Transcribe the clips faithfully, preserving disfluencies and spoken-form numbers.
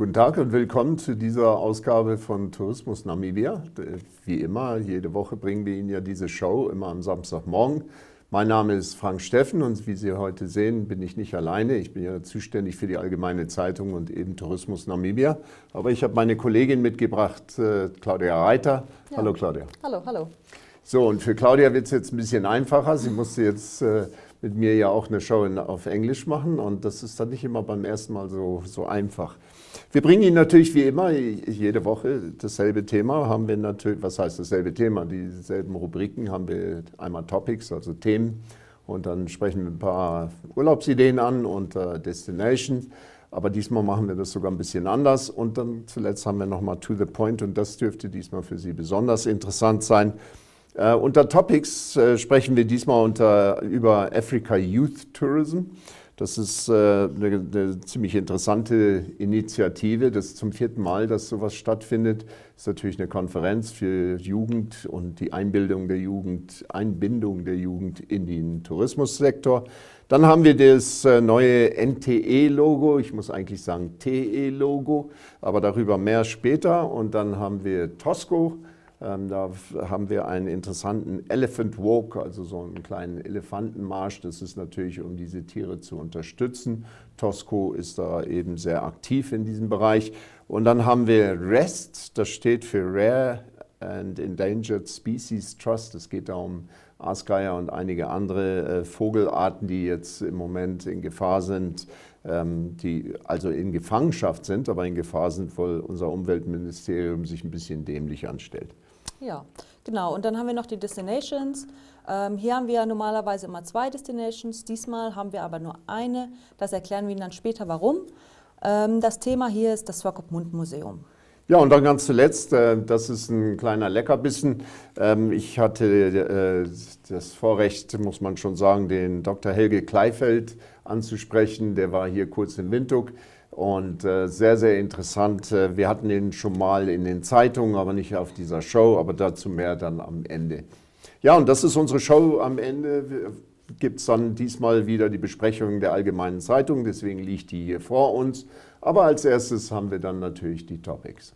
Guten Tag und willkommen zu dieser Ausgabe von Tourismus Namibia. Wie immer, jede Woche bringen wir Ihnen ja diese Show, immer am Samstagmorgen. Mein Name ist Frank Steffen und wie Sie heute sehen, bin ich nicht alleine. Ich bin ja zuständig für die Allgemeine Zeitung und eben Tourismus Namibia. Aber ich habe meine Kollegin mitgebracht, Claudia Reiter. Ja. Hallo Claudia. Hallo, hallo. So, und für Claudia wird es jetzt ein bisschen einfacher. Sie musste jetzt äh, mit mir ja auch eine Show in, auf Englisch machen und das ist dann nicht immer beim ersten Mal so, so einfach. Wir bringen Ihnen natürlich wie immer jede Woche dasselbe Thema. Haben wir natürlich, was heißt dasselbe Thema? Dieselben Rubriken haben wir einmal Topics, also Themen, und dann sprechen wir ein paar Urlaubsideen an und äh, Destinations. Aber diesmal machen wir das sogar ein bisschen anders und dann zuletzt haben wir nochmal To the Point und das dürfte diesmal für Sie besonders interessant sein. Uh, unter Topics uh, sprechen wir diesmal unter, über Africa Youth Tourism. Das ist uh, eine, eine ziemlich interessante Initiative. Das ist zum vierten Mal, dass sowas stattfindet. Das ist natürlich eine Konferenz für Jugend und die Einbildung der Jugend, Einbindung der Jugend in den Tourismussektor. Dann haben wir das uh, neue N T E-Logo, ich muss eigentlich sagen T E-Logo, aber darüber mehr später. Und dann haben wir Tosco. Ähm, da haben wir einen interessanten Elephant Walk, also so einen kleinen Elefantenmarsch. Das ist natürlich, um diese Tiere zu unterstützen. Tosco ist da eben sehr aktiv in diesem Bereich. Und dann haben wir REST, das steht für Rare and Endangered Species Trust. Es geht da um Aasgeier und einige andere äh, Vogelarten, die jetzt im Moment in Gefahr sind, ähm, die also in Gefangenschaft sind, aber in Gefahr sind, weil unser Umweltministerium sich ein bisschen dämlich anstellt. Ja, genau. Und dann haben wir noch die Destinations. Ähm, hier haben wir normalerweise immer zwei Destinations. Diesmal haben wir aber nur eine. Das erklären wir Ihnen dann später, warum. Ähm, das Thema hier ist das Swakopmund-Museum. Ja, und dann ganz zuletzt, äh, das ist ein kleiner Leckerbissen. Ähm, ich hatte äh, das Vorrecht, muss man schon sagen, den Doktor Helge Kleifeld anzusprechen. Der war hier kurz in Windhoek. Und äh, sehr, sehr interessant. Wir hatten ihn schon mal in den Zeitungen, aber nicht auf dieser Show, aber dazu mehr dann am Ende. Ja, und das ist unsere Show. Am Ende gibt es dann diesmal wieder die Besprechung der Allgemeinen Zeitung, deswegen liegt die hier vor uns. Aber als erstes haben wir dann natürlich die Topics.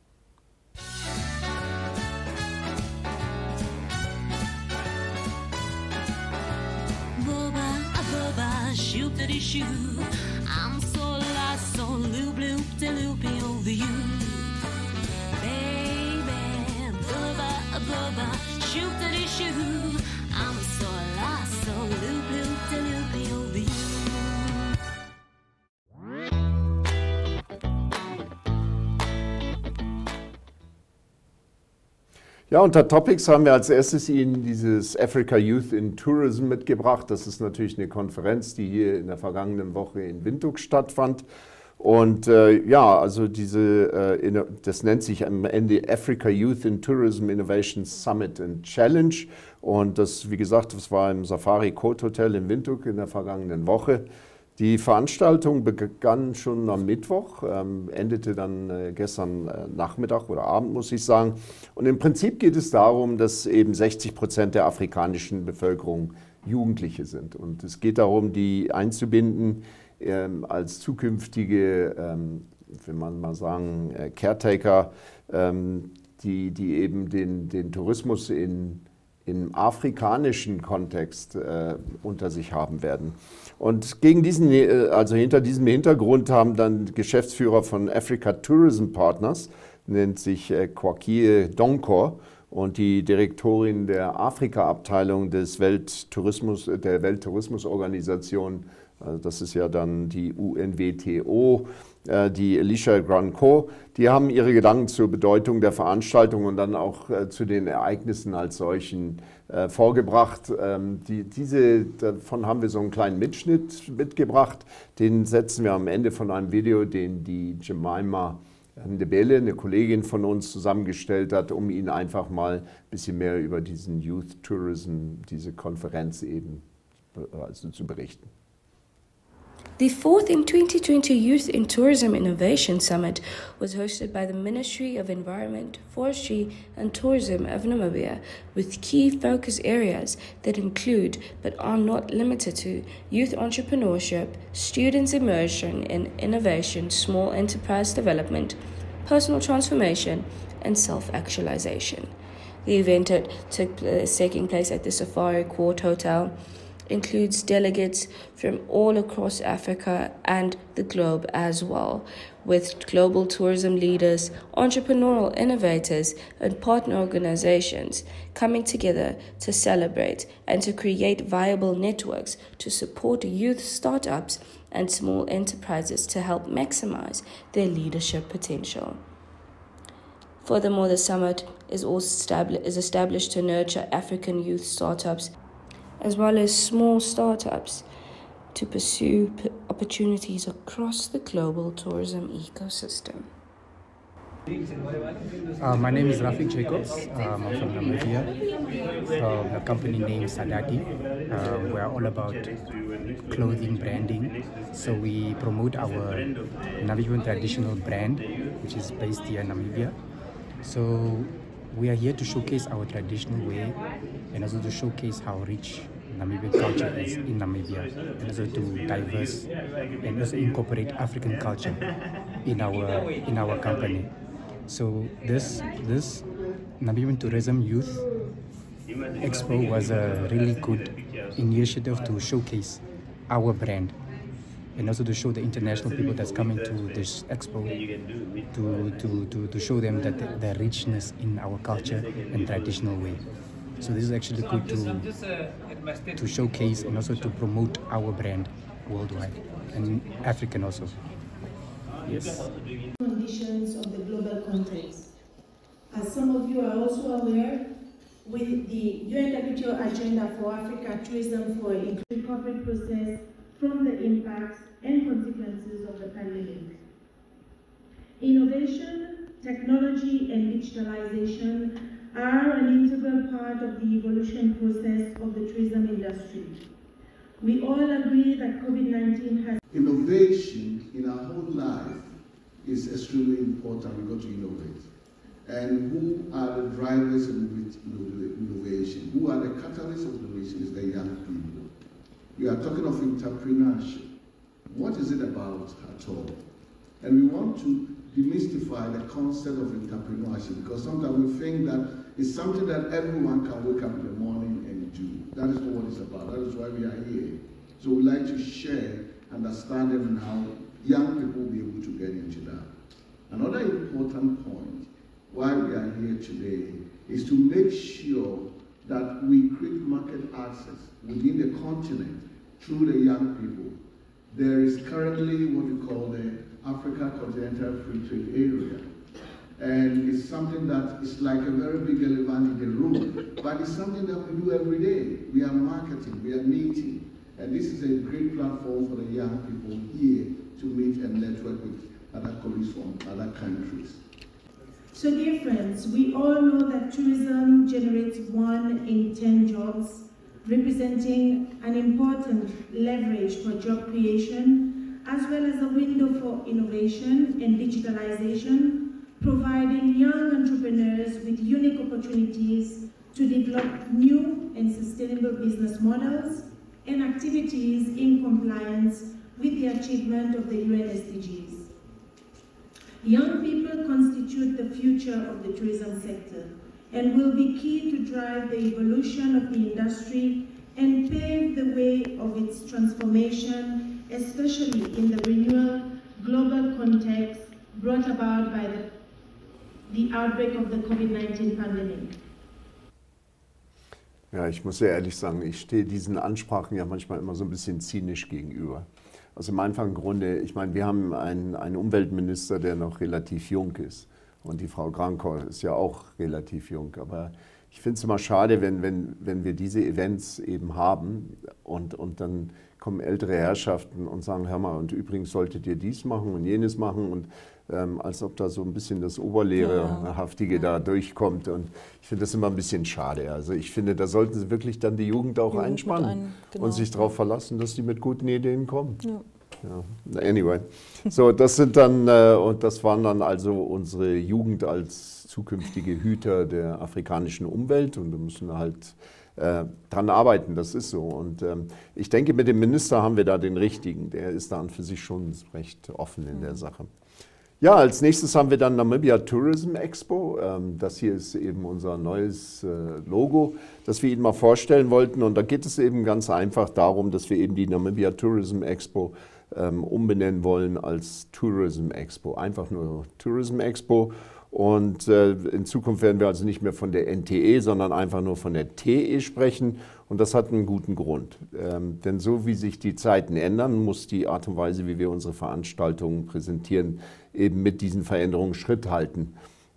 Boba, boba, shoop-a-dee-shoo. I'm so lost, so loop-loop-de-loopy over you. Baby, boba, boba, shoop-a-dee-shoo. I'm so lost, so loop-loop-de-loopy over you. Ja, unter Topics haben wir als erstes Ihnen dieses Africa Youth in Tourism mitgebracht. Das ist natürlich eine Konferenz, die hier in der vergangenen Woche in Windhoek stattfand. Und äh, ja, also diese, äh, das nennt sich am Ende Africa Youth in Tourism Innovation Summit and Challenge. Und das, wie gesagt, das war im Safari Court Hotel in Windhoek in der vergangenen Woche. Die Veranstaltung begann schon am Mittwoch, ähm, endete dann äh, gestern äh, Nachmittag oder Abend, muss ich sagen. Und im Prinzip geht es darum, dass eben sechzig Prozent der afrikanischen Bevölkerung Jugendliche sind. Und es geht darum, die einzubinden ähm, als zukünftige, ähm, wenn man mal sagen, äh, Caretaker, ähm, die, die eben den, den Tourismus in im afrikanischen Kontext äh, unter sich haben werden. Und gegen diesen, also hinter diesem Hintergrund haben dann Geschäftsführer von Africa Tourism Partners, nennt sich äh, Kwakie Donkor, und die Direktorin der Afrika-Abteilung des Welttourismus, der Welttourismusorganisation, also das ist ja dann die U N W T O, die Alicia Granco, die haben ihre Gedanken zur Bedeutung der Veranstaltung und dann auch äh, zu den Ereignissen als solchen äh, vorgebracht. Ähm, die, diese, davon haben wir so einen kleinen Mitschnitt mitgebracht. Den setzen wir am Ende von einem Video, den die Jemima Ndebele, eine Kollegin von uns, zusammengestellt hat, um Ihnen einfach mal ein bisschen mehr über diesen Youth Tourism, diese Konferenz eben also zu berichten. The fourth in twenty twenty Youth in Tourism Innovation Summit was hosted by the Ministry of Environment, Forestry and Tourism of Namibia, with key focus areas that include, but are not limited to, youth entrepreneurship, students' immersion in innovation, small enterprise development, personal transformation, and self-actualization. The event that took place, taking place at the Safari Court Hotel includes delegates from all across Africa and the globe as well, with global tourism leaders, entrepreneurial innovators, and partner organizations coming together to celebrate and to create viable networks to support youth startups and small enterprises to help maximize their leadership potential. Furthermore, the summit is also established, is established to nurture African youth startups as well as small startups to pursue p- opportunities across the global tourism ecosystem. Uh, my name is Rafik Jacobs. Um, I'm from Namibia, from the company named Sadati. Uh, we're all about clothing branding. So we promote our Namibian traditional brand, which is based here in Namibia. So we are here to showcase our traditional way and also to showcase how rich Namibian culture is in Namibia, and also to diverse and also incorporate African culture in our in our company. So this this Namibian Tourism Youth Expo was a really good initiative to showcase our brand and also to show the international people that's coming to this expo to to to, to show them that the, the richness in our culture and traditional way. So this is actually good to to showcase and also to promote our brand worldwide and African also. Yes. Conditions of the global context. As some of you are also aware, with the U N W T O Agenda for Africa Tourism for an Inclusive Corporate Process from the impacts and consequences of the pandemic. Innovation, technology, and digitalization are an integral part of the evolution process of the tourism industry. We all agree that COVID nineteen has... Innovation in our whole life is extremely important. We've got to innovate. And who are the drivers of innovation? Who are the catalysts of innovation? Is the young people. We are talking of entrepreneurship. What is it about at all? And we want to demystify the concept of entrepreneurship, because sometimes we think that it's something that everyone can wake up in the morning and do. That is not what it's about. That is why we are here. So we like to share understanding on how young people will be able to get into that. Another important point why we are here today is to make sure that we create market access within the continent through the young people. There is currently what we call the Africa Continental Free Trade Area. And it's something that is like a very big elephant in the room, but it's something that we do every day. We are marketing, we are meeting, and this is a great platform for the young people here to meet and network with other colleagues from other countries. So dear friends, we all know that tourism generates one in ten jobs, representing an important leverage for job creation, as well as a window for innovation and digitalization, providing young entrepreneurs with unique opportunities to develop new and sustainable business models and activities in compliance with the achievement of the U N S D Gs. Young people constitute the future of the tourism sector and will be key to drive the evolution of the industry and pave the way of its transformation, especially in the renewal global context brought about by the, the outbreak of the COVID nineteen pandemic. Ja, ich muss sehr ehrlich sagen, ich stehe diesen Ansprachen ja manchmal immer so ein bisschen zynisch gegenüber. Aus dem einfachen Grunde, ich meine, wir haben einen, einen Umweltminister, der noch relativ jung ist. Und die Frau Grankor ist ja auch relativ jung. Aber ich finde es immer schade, wenn, wenn, wenn wir diese Events eben haben und, und dann kommen ältere Herrschaften und sagen, hör mal, und übrigens solltet ihr dies machen und jenes machen. Und ähm, als ob da so ein bisschen das Oberlehrerhaftige ja. da durchkommt. Und ich finde das immer ein bisschen schade. Also ich finde, da sollten sie wirklich dann die Jugend auch Jugend einspannen ein, genau. und sich darauf verlassen, dass die mit guten Ideen kommen. Ja. Ja. Anyway, so das sind dann, äh, und das waren dann also unsere Jugend als zukünftige Hüter der afrikanischen Umwelt, und da müssen wir halt äh, dran arbeiten, das ist so. Und ähm, ich denke, mit dem Minister haben wir da den richtigen, der ist da an für sich schon recht offen in der Sache. Ja, als nächstes haben wir dann Namibia Tourism Expo. Das hier ist eben unser neues Logo, das wir Ihnen mal vorstellen wollten. Und da geht es eben ganz einfach darum, dass wir eben die Namibia Tourism Expo umbenennen wollen als Tourism Expo. Einfach nur Tourism Expo. Und in Zukunft werden wir also nicht mehr von der N T E, sondern einfach nur von der T E sprechen. Und das hat einen guten Grund. Ähm, denn so wie sich die Zeiten ändern, muss die Art und Weise, wie wir unsere Veranstaltungen präsentieren, eben mit diesen Veränderungen Schritt halten.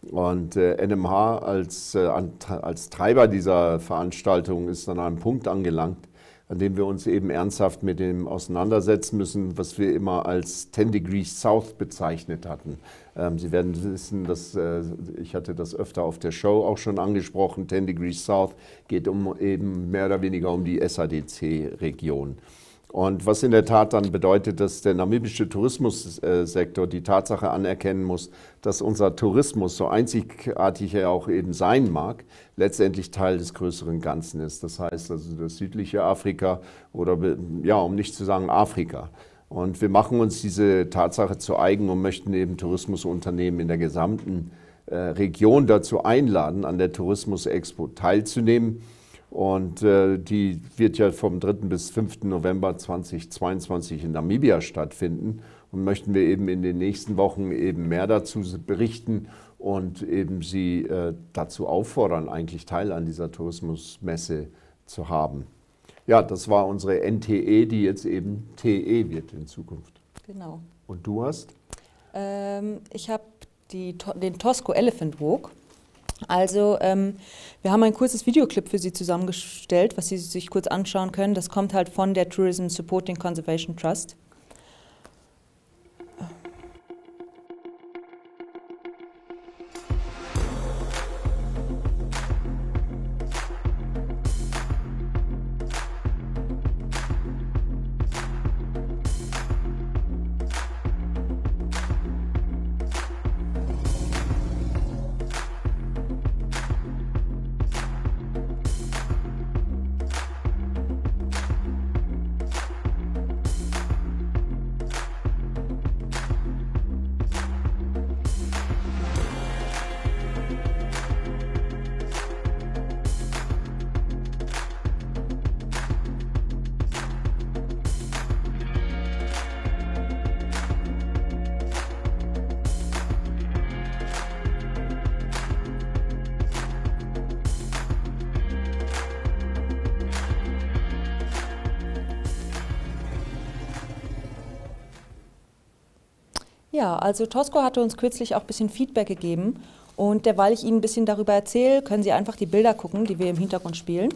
Und äh, N M H als, äh, als Treiber dieser Veranstaltung ist an einem Punkt angelangt, an dem wir uns eben ernsthaft mit dem auseinandersetzen müssen, was wir immer als ten degrees south bezeichnet hatten. Ähm, Sie werden wissen, dass äh, ich hatte das öfter auf der Show auch schon angesprochen. ten degrees south geht um eben mehr oder weniger um die S A D C-Region. Und was in der Tat dann bedeutet, dass der namibische Tourismussektor die Tatsache anerkennen muss, dass unser Tourismus, so einzigartig er auch eben sein mag, letztendlich Teil des größeren Ganzen ist. Das heißt also das südliche Afrika oder, ja, um nicht zu sagen Afrika. Und wir machen uns diese Tatsache zu eigen und möchten eben Tourismusunternehmen in der gesamten äh, Region dazu einladen, an der Tourismus-Expo teilzunehmen. Und äh, die wird ja vom dritten bis fünften November zweitausendzweiundzwanzig in Namibia stattfinden. Und möchten wir eben in den nächsten Wochen eben mehr dazu berichten und eben Sie äh, dazu auffordern, eigentlich Teil an dieser Tourismusmesse zu haben. Ja, das war unsere N T E, die jetzt eben T E wird in Zukunft. Genau. Und du hast? Ähm, ich habe den Tosco Elephant Walk. Also ähm, wir haben ein kurzes Videoclip für Sie zusammengestellt, was Sie sich kurz anschauen können. Das kommt halt von der Tourism Supporting Conservation Trust. Ja, also Tosco hatte uns kürzlich auch ein bisschen Feedback gegeben und derweil ich Ihnen ein bisschen darüber erzähle, können Sie einfach die Bilder gucken, die wir im Hintergrund spielen.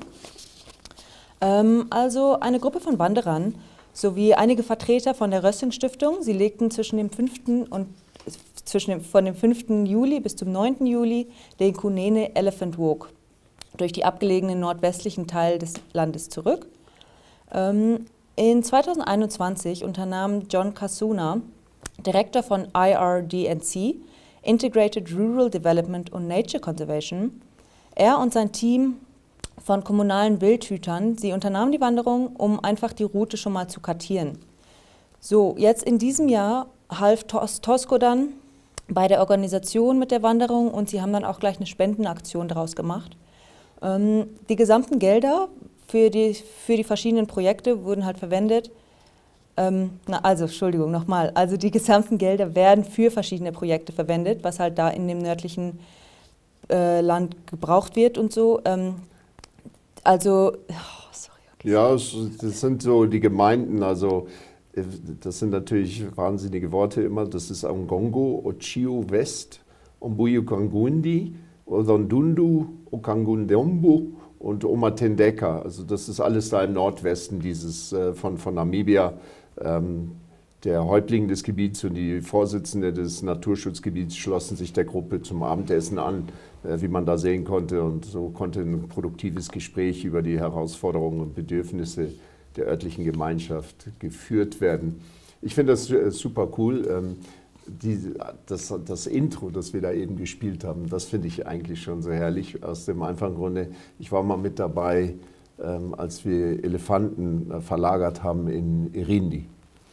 Ähm, also eine Gruppe von Wanderern sowie einige Vertreter von der Rössing Stiftung, sie legten zwischen dem fünften und zwischen dem, von dem fünften Juli bis zum neunten Juli den Kunene Elephant Walk durch die abgelegenen nordwestlichen Teil des Landes zurück. Ähm, in zweitausendeinundzwanzig unternahm John Kasuna, Direktor von I R D N C, Integrated Rural Development und Nature Conservation, er und sein Team von kommunalen Wildhütern, sie unternahmen die Wanderung, um einfach die Route schon mal zu kartieren. So, jetzt in diesem Jahr half Tos Tosco dann bei der Organisation mit der Wanderung und sie haben dann auch gleich eine Spendenaktion daraus gemacht. Ähm, die gesamten Gelder für die, für die verschiedenen Projekte wurden halt verwendet. Ähm, na, also, Entschuldigung, nochmal. Also die gesamten Gelder werden für verschiedene Projekte verwendet, was halt da in dem nördlichen äh, Land gebraucht wird und so. Ähm, also, oh, sorry. Okay. Ja, das sind so die Gemeinden, also das sind natürlich wahnsinnige Worte immer. Das ist Angongo, Ochio West, Ombuyukangundi, Odondundu, Okangundombo und Omatendeka. Also das ist alles da im Nordwesten dieses, äh, von, von Namibia. Ähm, der Häuptling des Gebiets und die Vorsitzende des Naturschutzgebiets schlossen sich der Gruppe zum Abendessen an, äh, wie man da sehen konnte. Und so konnte ein produktives Gespräch über die Herausforderungen und Bedürfnisse der örtlichen Gemeinschaft geführt werden. Ich finde das äh, super cool. Ähm, die, das, das Intro, das wir da eben gespielt haben, das finde ich eigentlich schon sehr herrlich. Aus dem einfachen Grunde, ich war mal mit dabei, ähm, als wir Elefanten äh, verlagert haben in Irindi.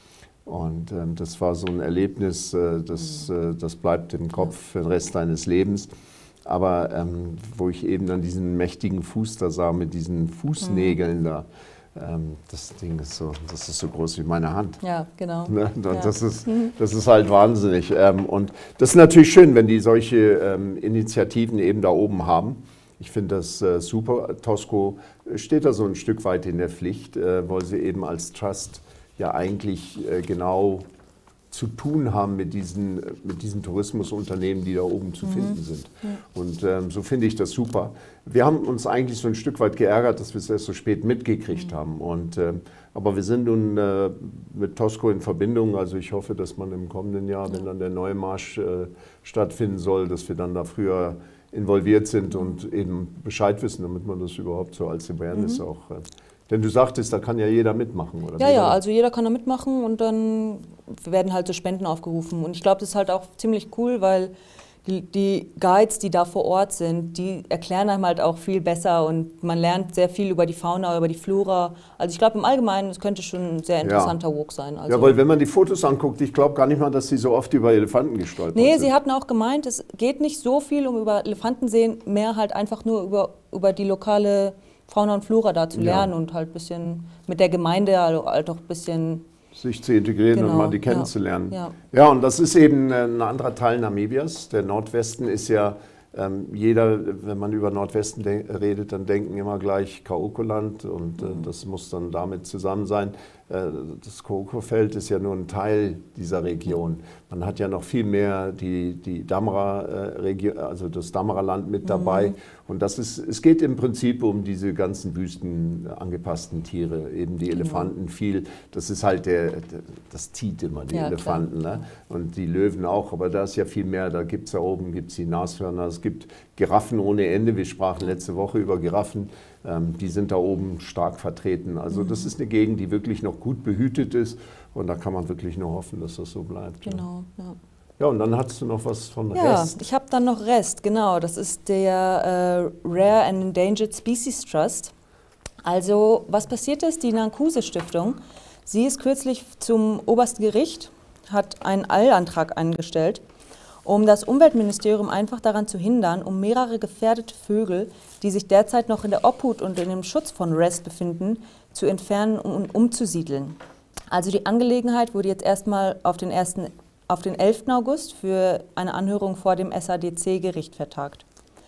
Und ähm, das war so ein Erlebnis, äh, das, äh, das bleibt im Kopf für den Rest deines Lebens. Aber ähm, wo ich eben dann diesen mächtigen Fuß da sah mit diesen Fußnägeln mhm. da, ähm, das Ding ist so, das ist so groß wie meine Hand. Ja, genau. Ne? Und ja. Das, ist, das ist halt wahnsinnig. Ähm, und das ist natürlich schön, wenn die solche ähm, Initiativen eben da oben haben. Ich finde das äh, super. Tosco steht da so ein Stück weit in der Pflicht, äh, weil sie eben als Trust ja eigentlich äh, genau zu tun haben mit diesen, mit diesen Tourismusunternehmen, die da oben zu mhm. finden sind. Ja. Und ähm, so finde ich das super. Wir haben uns eigentlich so ein Stück weit geärgert, dass wir es erst so spät mitgekriegt mhm. haben. Und, ähm, aber wir sind nun äh, mit Tosco in Verbindung. Also ich hoffe, dass man im kommenden Jahr, ja. wenn dann der neue Marsch äh, stattfinden soll, dass wir dann da früher involviert sind und eben Bescheid wissen, damit man das überhaupt so als Awareness mhm. auch... Äh, Denn du sagtest, da kann ja jeder mitmachen, oder? Ja, ja, also jeder kann da mitmachen und dann werden halt so Spenden aufgerufen. Und ich glaube, das ist halt auch ziemlich cool, weil die, die Guides, die da vor Ort sind, die erklären einem halt auch viel besser und man lernt sehr viel über die Fauna, über die Flora. Also ich glaube im Allgemeinen, es könnte schon ein sehr interessanter ja. Walk sein. Also ja, weil wenn man die Fotos anguckt, ich glaube gar nicht mal, dass sie so oft über Elefanten gestolpert nee, sind. Nee, sie hatten auch gemeint, es geht nicht so viel um über Elefanten sehen, mehr halt einfach nur über, über die lokale Fauna und Flora da zu lernen ja. und halt ein bisschen mit der Gemeinde halt auch ein bisschen sich zu integrieren genau. und mal die kennenzulernen. Ja. Ja. ja, und das ist eben ein anderer Teil Namibias. Der Nordwesten ist ja, ähm, jeder, wenn man über Nordwesten redet, dann denken immer gleich Kaoko-Land und äh, mhm. das muss dann damit zusammen sein. Äh, das Kaoko-Feld ist ja nur ein Teil dieser Region. Man hat ja noch viel mehr die, die Damara-Region, äh, also das Damara-Land mit dabei. Mhm. Und das ist, es geht im Prinzip um diese ganzen Wüsten angepassten Tiere, eben die Elefanten mhm. viel. Das ist halt der, das zieht immer, die ja, Elefanten. Ne? Und die Löwen auch, aber da ist ja viel mehr. Da gibt es da oben gibt's die Nashörner, es gibt Giraffen ohne Ende. Wir sprachen letzte Woche über Giraffen. Ähm, die sind da oben stark vertreten. Also das ist eine Gegend, die wirklich noch gut behütet ist. Und da kann man wirklich nur hoffen, dass das so bleibt. Genau, ja. ja. Ja, und dann hattest du noch was von ja, Rest. Ja, ich habe dann noch Rest, genau. Das ist der äh, Rare and Endangered Species Trust. Also, was passiert ist, die Nankuse Stiftung, sie ist kürzlich zum obersten Gericht, hat einen Eilantrag eingestellt, um das Umweltministerium einfach daran zu hindern, um mehrere gefährdete Vögel, die sich derzeit noch in der Obhut und in dem Schutz von Rest befinden, zu entfernen und umzusiedeln. Also die Angelegenheit wurde jetzt erstmal auf den, ersten, auf den elften August für eine Anhörung vor dem S A D C-Gericht vertagt.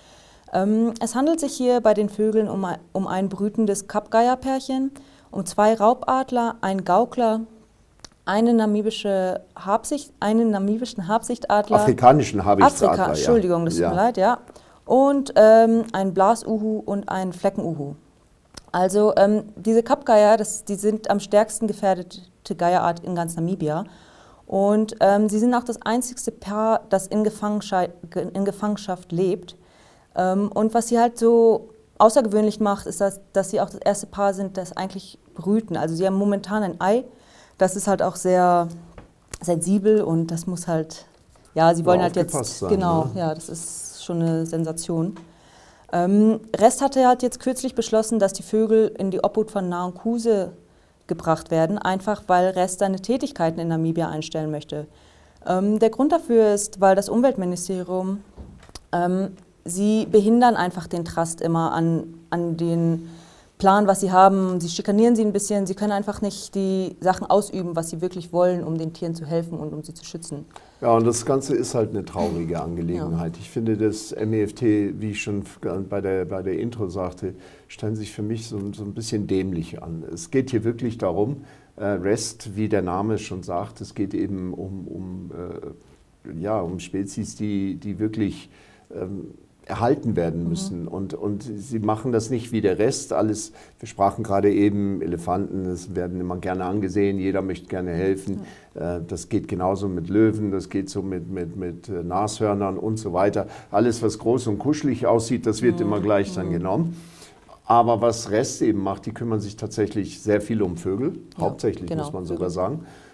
Ähm, es handelt sich hier bei den Vögeln um ein, um ein brütendes Kappgeierpärchen, um zwei Raubadler, einen Gaukler, eine namibische Habsicht, einen namibischen Habsichtadler. Afrikanischen Habsichtadler, Afrika, Entschuldigung, das tut ja. mir leid, ja. Und ähm, ein Blasuhu und ein Fleckenuhu. Also ähm, diese Kappgeier, das, die sind am stärksten gefährdete Geierart in ganz Namibia. Und ähm, sie sind auch das einzigste Paar, das in Gefangenschaft, in Gefangenschaft lebt. Ähm, und was sie halt so außergewöhnlich macht, ist, dass, dass sie auch das erste Paar sind, das eigentlich brüten. Also sie haben momentan ein Ei. Das ist halt auch sehr sensibel und das muss halt, ja, sie wollen halt jetzt, sein, genau, ne? Ja, das ist schon eine Sensation. Ähm, Rest hatte halt jetzt kürzlich beschlossen, dass die Vögel in die Obhut von Nankuse gebracht werden, einfach weil Rest seine Tätigkeiten in Namibia einstellen möchte. Ähm, der Grund dafür ist, weil das Umweltministerium, ähm, sie behindern einfach den Trust immer an, an den Plan, was sie haben. Sie schikanieren sie ein bisschen. Sie können einfach nicht die Sachen ausüben, was sie wirklich wollen, um den Tieren zu helfen und um sie zu schützen. Ja, und das Ganze ist halt eine traurige Angelegenheit. Ja. Ich finde, das M E F T, wie ich schon bei der, bei der Intro sagte, stellen sich für mich so, so ein bisschen dämlich an. Es geht hier wirklich darum, äh, Rest, wie der Name schon sagt, es geht eben um, um, äh, ja, um Spezies, die, die wirklich ähm, erhalten werden müssen. Mhm. Und, und sie machen das nicht wie der Rest. Alles, wir sprachen gerade eben, Elefanten, das werden immer gerne angesehen, jeder möchte gerne helfen. Mhm. Das geht genauso mit Löwen, das geht so mit, mit, mit Nashörnern und so weiter. Alles, was groß und kuschelig aussieht, das wird mhm. immer gleich dann genommen. Aber was Rest eben macht, die kümmern sich tatsächlich sehr viel um Vögel, ja, hauptsächlich genau, muss man sogar Vögel. sagen.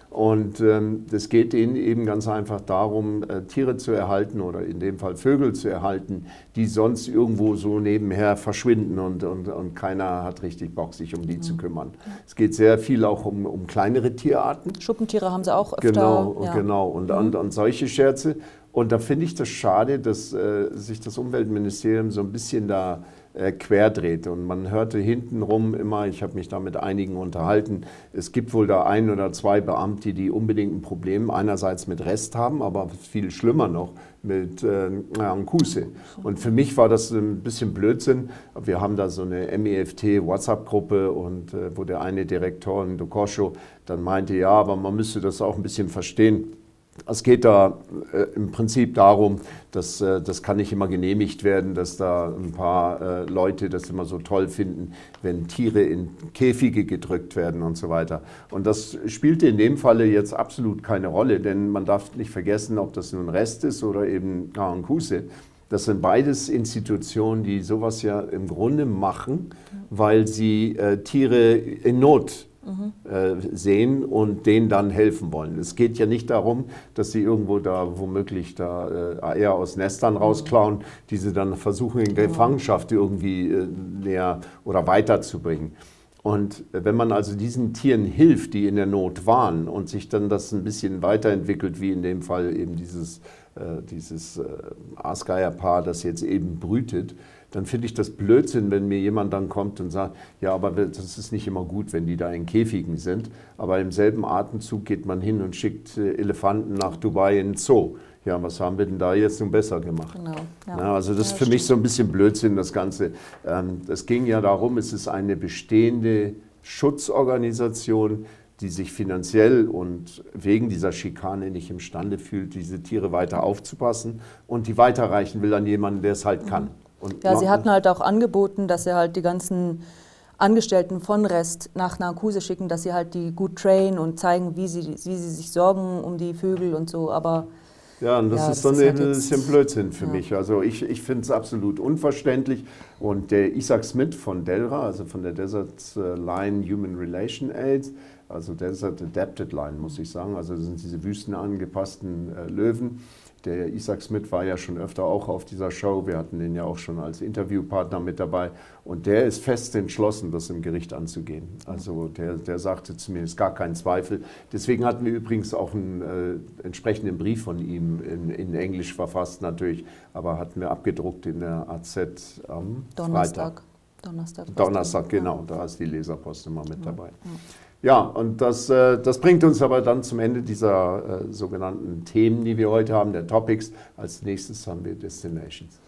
Und es ähm, geht ihnen eben ganz einfach darum, äh, Tiere zu erhalten oder in dem Fall Vögel zu erhalten, die sonst irgendwo so nebenher verschwinden und, und, und keiner hat richtig Bock, sich um die mhm. zu kümmern. Es geht sehr viel auch um, um kleinere Tierarten. Schuppentiere haben sie auch öfter. Genau, ja. genau. Und, mhm. und, und solche Scherze. Und da finde ich das schade, dass äh, sich das Umweltministerium so ein bisschen da äh, querdreht. Und man hörte hintenrum immer, ich habe mich da mit einigen unterhalten, es gibt wohl da ein oder zwei Beamte, die unbedingt ein Problem einerseits mit Rest haben, aber viel schlimmer noch mit äh, Ankuse. Und für mich war das ein bisschen Blödsinn. Wir haben da so eine M E F T-WhatsApp-Gruppe und äh, wo der eine Direktor, Ndokosho, dann meinte, ja, aber man müsste das auch ein bisschen verstehen. Es geht da äh, im Prinzip darum, dass äh, das kann nicht immer genehmigt werden, dass da ein paar äh, Leute das immer so toll finden, wenn Tiere in Käfige gedrückt werden und so weiter. Und das spielte in dem Falle jetzt absolut keine Rolle, denn man darf nicht vergessen, ob das nun Rest ist oder eben Ankuse. Das sind beides Institutionen, die sowas ja im Grunde machen, weil sie äh, Tiere in Not Mhm. sehen und denen dann helfen wollen. Es geht ja nicht darum, dass sie irgendwo da womöglich da äh, Eier aus Nestern rausklauen, die sie dann versuchen in Gefangenschaft irgendwie äh, näher oder weiterzubringen. Und wenn man also diesen Tieren hilft, die in der Not waren und sich dann das ein bisschen weiterentwickelt, wie in dem Fall eben dieses, äh, dieses äh, Aasgeierpaar, das jetzt eben brütet, dann finde ich das Blödsinn, wenn mir jemand dann kommt und sagt, ja, aber das ist nicht immer gut, wenn die da in Käfigen sind. Aber im selben Atemzug geht man hin und schickt Elefanten nach Dubai in den Zoo. Ja, was haben wir denn da jetzt nun besser gemacht? Genau, ja. Ja, also das ist ja, für mich so ein bisschen Blödsinn, das Ganze. Es ging ja darum, es ist eine bestehende Schutzorganisation, die sich finanziell und wegen dieser Schikane nicht imstande fühlt, diese Tiere weiter aufzupassen und die weiterreichen will an jemanden, der es halt kann. Und ja, sie hatten halt auch angeboten, dass sie halt die ganzen Angestellten von Rest nach Nankuse schicken, dass sie halt die gut trainen und zeigen, wie sie, wie sie sich sorgen um die Vögel und so, aber ja, und das ja, ist dann ein bisschen Blödsinn für ja. mich. Also ich, ich finde es absolut unverständlich. Und der Isaac Smith von DELRA, also von der Desert Line Human Relation Aids, also Desert Adapted Line, muss ich sagen, also das sind diese wüstenangepassten äh, Löwen. Der Isaac Smith war ja schon öfter auch auf dieser Show, wir hatten den ja auch schon als Interviewpartner mit dabei und der ist fest entschlossen, das im Gericht anzugehen. Also der, der sagte zu mir, es ist gar kein Zweifel. Deswegen hatten wir übrigens auch einen äh, entsprechenden Brief von ihm in, in Englisch verfasst natürlich, aber hatten wir abgedruckt in der A Z am Donnerstag. Freitag. Donnerstag, Donnerstag, genau, da ist die Leserpost immer mit dabei. Ja, und das, äh, das bringt uns aber dann zum Ende dieser äh, sogenannten Themen, die wir heute haben, der Topics. Als nächstes haben wir Destinations.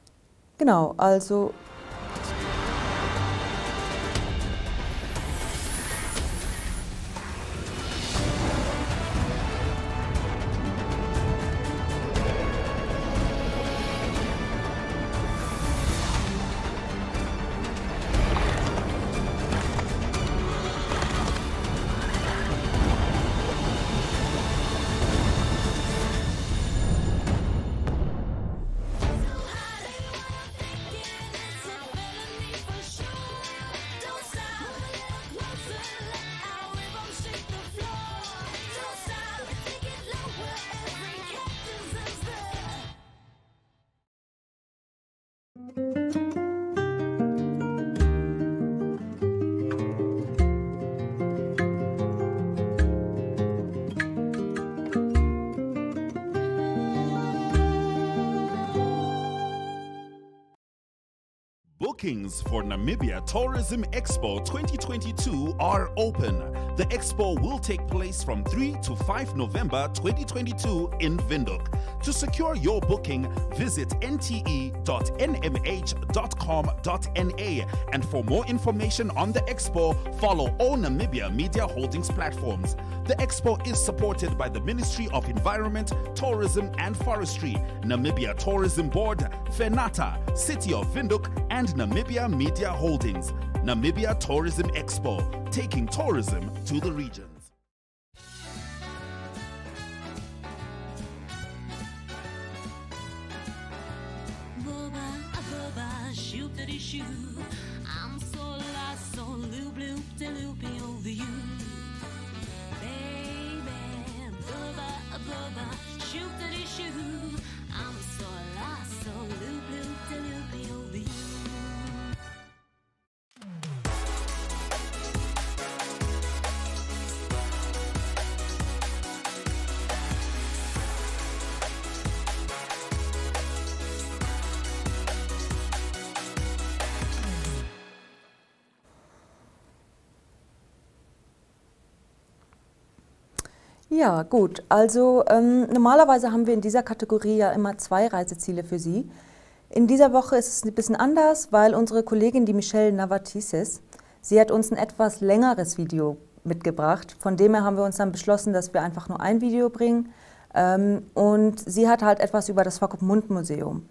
Genau, also Bookings for Namibia Tourism Expo twenty twenty-two are open. The expo will take place from three to five November twenty twenty-two in Windhoek. To secure your booking, visit n t e dot n m h dot com dot n a. And for more information on the expo, follow all Namibia Media Holdings platforms. The expo is supported by the Ministry of Environment, Tourism and Forestry, Namibia Tourism Board, FENATA, City of Windhoek, and Namibia Media Holdings. Namibia Tourism Expo, taking tourism to the regions. Boba, a boba, shoot the shoe. I'm so lost, so loop, loop, de loopy over you. Baby, Ja, gut. Also ähm, normalerweise haben wir in dieser Kategorie ja immer zwei Reiseziele für Sie. In dieser Woche ist es ein bisschen anders, weil unsere Kollegin, die Michelle Navatisis, sie hat uns ein etwas längeres Video mitgebracht. Von dem her haben wir uns dann beschlossen, dass wir einfach nur ein Video bringen. Ähm, und sie hat halt etwas über das Swakopmund-Museum.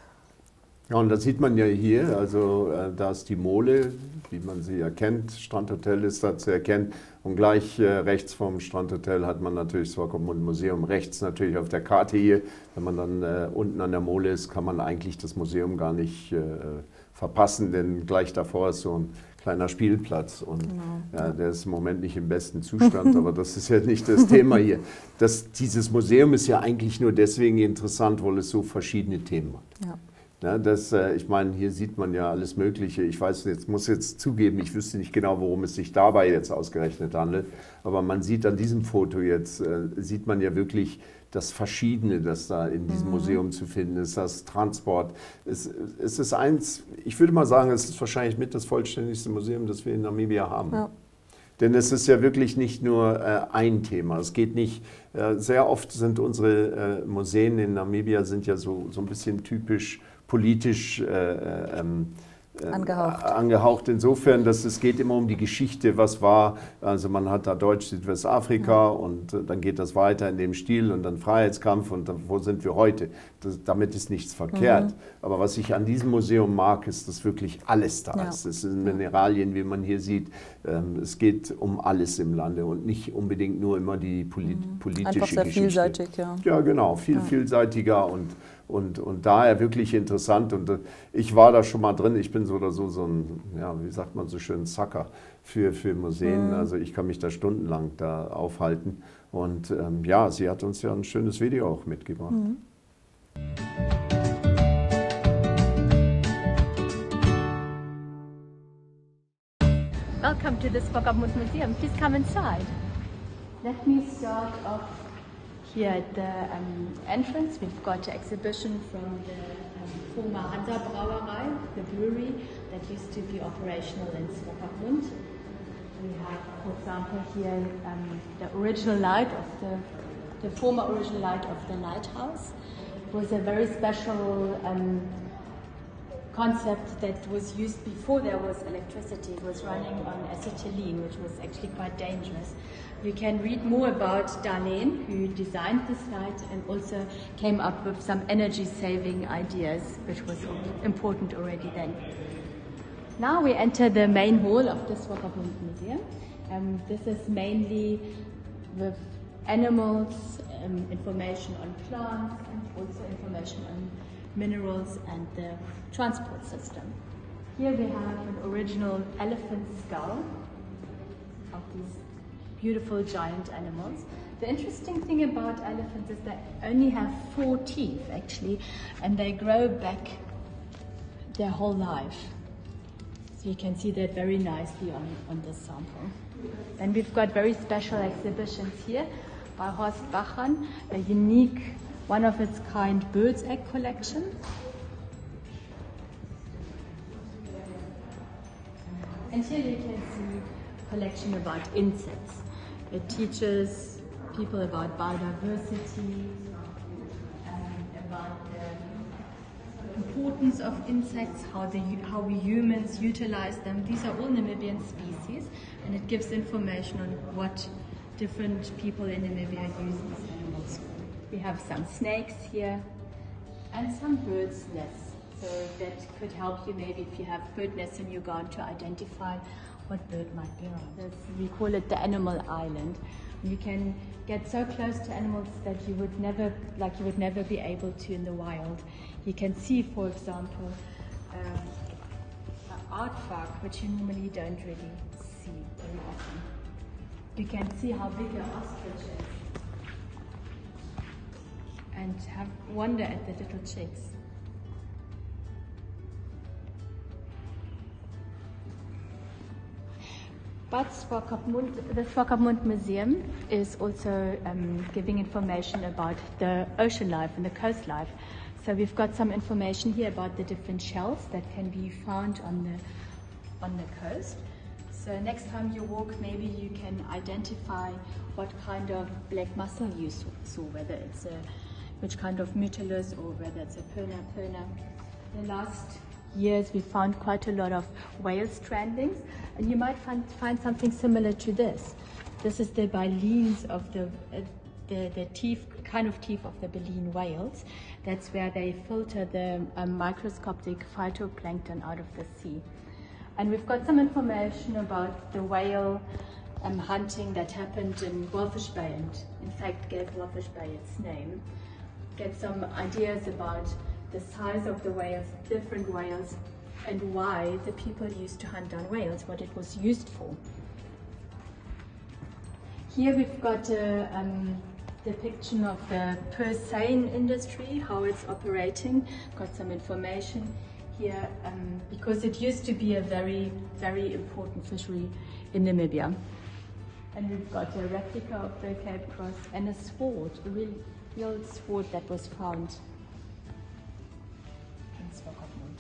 Ja, und das sieht man ja hier, also äh, da ist die Mole, wie man sie erkennt, Strandhotel ist da zu erkennen und gleich äh, rechts vom Strandhotel hat man natürlich das Swakopmund-Museum, rechts natürlich auf der Karte hier, wenn man dann äh, unten an der Mole ist, kann man eigentlich das Museum gar nicht äh, verpassen, denn gleich davor ist so ein kleiner Spielplatz und genau. Ja, der ist im Moment nicht im besten Zustand, aber das ist ja nicht das Thema hier. Das, dieses Museum ist ja eigentlich nur deswegen interessant, weil es so verschiedene Themen hat. Ja. Ja, das, äh, ich meine, hier sieht man ja alles Mögliche. Ich weiß, jetzt muss jetzt zugeben, ich wüsste nicht genau, worum es sich dabei jetzt ausgerechnet handelt. Aber man sieht an diesem Foto jetzt, äh, sieht man ja wirklich das Verschiedene, das da in diesem mhm. Museum zu finden ist, das Transport. Es, es ist eins, ich würde mal sagen, es ist wahrscheinlich mit das vollständigste Museum, das wir in Namibia haben. Ja. Denn es ist ja wirklich nicht nur äh, ein Thema. Es geht nicht, äh, sehr oft sind unsere äh, Museen in Namibia sind ja so, so ein bisschen typisch politisch äh, ähm, äh, angehaucht. angehaucht. Insofern, dass es geht immer um die Geschichte, was war. Also man hat da Deutsch-Südwestafrika ja. und äh, dann geht das weiter in dem Stil und dann Freiheitskampf und dann, wo sind wir heute? Das, damit ist nichts verkehrt. Mhm. Aber was ich an diesem Museum mag, ist, dass wirklich alles da ja. ist. Es sind Mineralien, wie man hier sieht. Ähm, es geht um alles im Lande und nicht unbedingt nur immer die polit mhm. politische Einfach sehr Geschichte. Vielseitig, ja. Ja, genau, viel ja. vielseitiger und Und, und daher wirklich interessant. Und ich war da schon mal drin. Ich bin so oder so so ein, ja, wie sagt man so schön, Sucker für, für Museen. Mhm. Also ich kann mich da stundenlang da aufhalten. Und ähm, ja, sie hat uns ja ein schönes Video auch mitgebracht. Mhm. Welcome to the Swakopmund Museum. Please come inside. Let me start off here at the um, entrance. We've got an exhibition from the um, former Hansa Brauerei, the brewery that used to be operational in Swakopmund. We have, for example, here um, the original light of the, the former original light of the lighthouse. It was a very special um, concept that was used before there was electricity. It was running on acetylene, which was actually quite dangerous. You can read more about Darlene, who designed this light and also came up with some energy-saving ideas, which was important already then. Now we enter the main hall of the Swakopmund Museum. Um, this is mainly with animals, um, information on plants, and also information on minerals and the transport system. Here we have an original elephant skull of these beautiful giant animals. The interesting thing about elephants is they only have four teeth actually, and they grow back their whole life. So you can see that very nicely on, on this sample. Then we've got very special exhibitions here by Horst Bachan, a unique, one of its kind bird's egg collection. And here you can see a collection about insects. It teaches people about biodiversity, and about the importance of insects, how, the, how we humans utilize them. These are all Namibian species, and it gives information on what different people in Namibia use these animals. We have some snakes here, and some birds' nests. So that could help you maybe if you have bird nests in your garden to identify what bird might be around. This, we call it the animal island. You can get so close to animals that you would never, like you would never be able to in the wild. You can see, for example, um, an aardvark, which you normally don't really see very often. You can see how big an ostrich is, and have wonder at the little chicks. But Swakopmund, the Swakopmund Museum is also um, giving information about the ocean life and the coast life. So we've got some information here about the different shells that can be found on the on the coast. So next time you walk, maybe you can identify what kind of black mussel you saw, whether it's a, which kind of Mytilus or whether it's a Perna perna. The last years we found quite a lot of whale strandings, and you might find, find something similar to this. This is the baleens of the, uh, the, the teeth, kind of teeth of the baleen whales. That's where they filter the um, microscopic phytoplankton out of the sea. And we've got some information about the whale um, hunting that happened in Walfish Bay, and in fact gave Walfish Bay its name. Get some ideas about the size of the whales, different whales, and why the people used to hunt down whales, what it was used for. Here we've got a um, depiction of the purse seine industry, how it's operating. Got some information here um, because it used to be a very, very important fishery in Namibia. And we've got a replica of the Cape Cross and a sword, a real, real sword that was found in Swakopmund.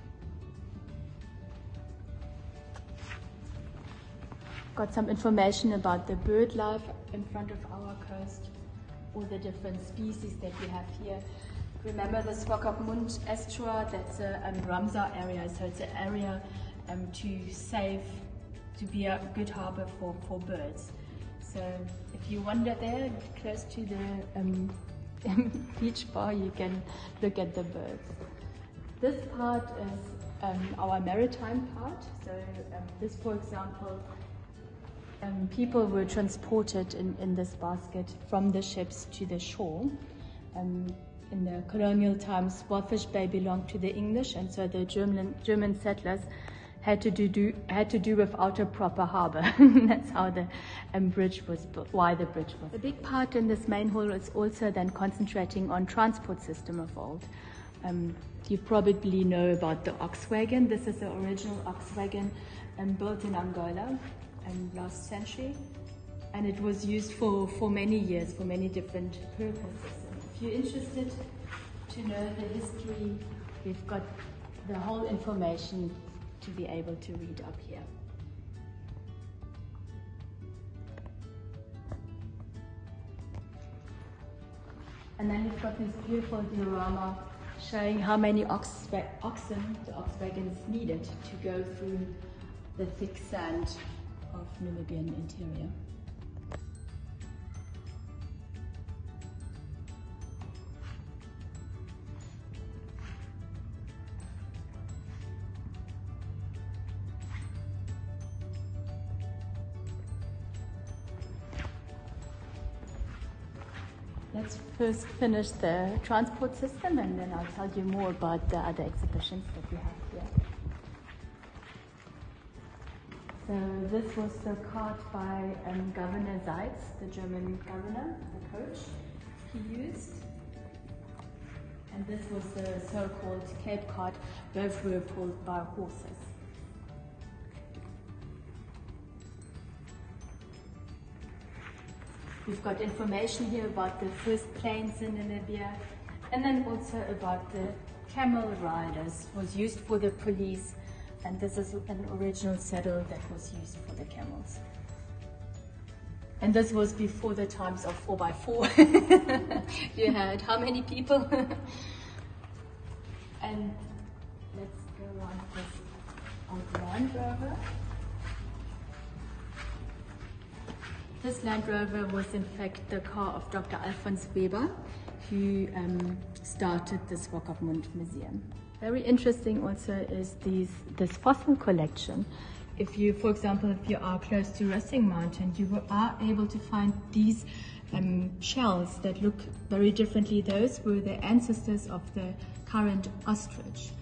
Got some information about the bird life in front of our coast, all the different species that we have here. Remember the Swakopmund estuary, that's a um, Ramsar area, so it's an area um, to save, to be a good harbour for, for birds. So if you wander there, close to the um, beach bar, you can look at the birds. This part is um, our maritime part. So um, this, for example, um, people were transported in, in this basket from the ships to the shore. Um, in the colonial times, Walfish Bay belonged to the English, and so the German, German settlers had to do, do had to do without a proper harbour. That's how the um, bridge was built, why the bridge was. A big part in this main hall is also then concentrating on transport system of old. Um, you probably know about the ox wagon. This is the original ox wagon um, built in Angola um, last century, and it was used for, for many years for many different purposes. If you're interested to know the history, we've got the whole information to be able to read up here. And then you've got this beautiful diorama showing how many ox oxen the ox wagons needed to go through the thick sand of Namibian interior. Let's first finish the transport system, and then I'll tell you more about the other exhibitions that we have here. So this was the cart by um, Governor Seitz, the German governor, the coach he used. And this was the so-called Cape cart. Both were pulled by horses. We've got information here about the first planes in Namibia, and then also about the camel riders. It was used for the police, and this is an original saddle that was used for the camels. And this was before the times of four by four. You had how many people? And let's go on this old Land Rover. This Land Rover was in fact the car of Doctor Alfons Weber, who um, started the Swakopmund Museum. Very interesting also is these, this fossil collection. If you, for example, if you are close to Racing Mountain, you are able to find these um, shells that look very differently. Those were the ancestors of the current ostrich.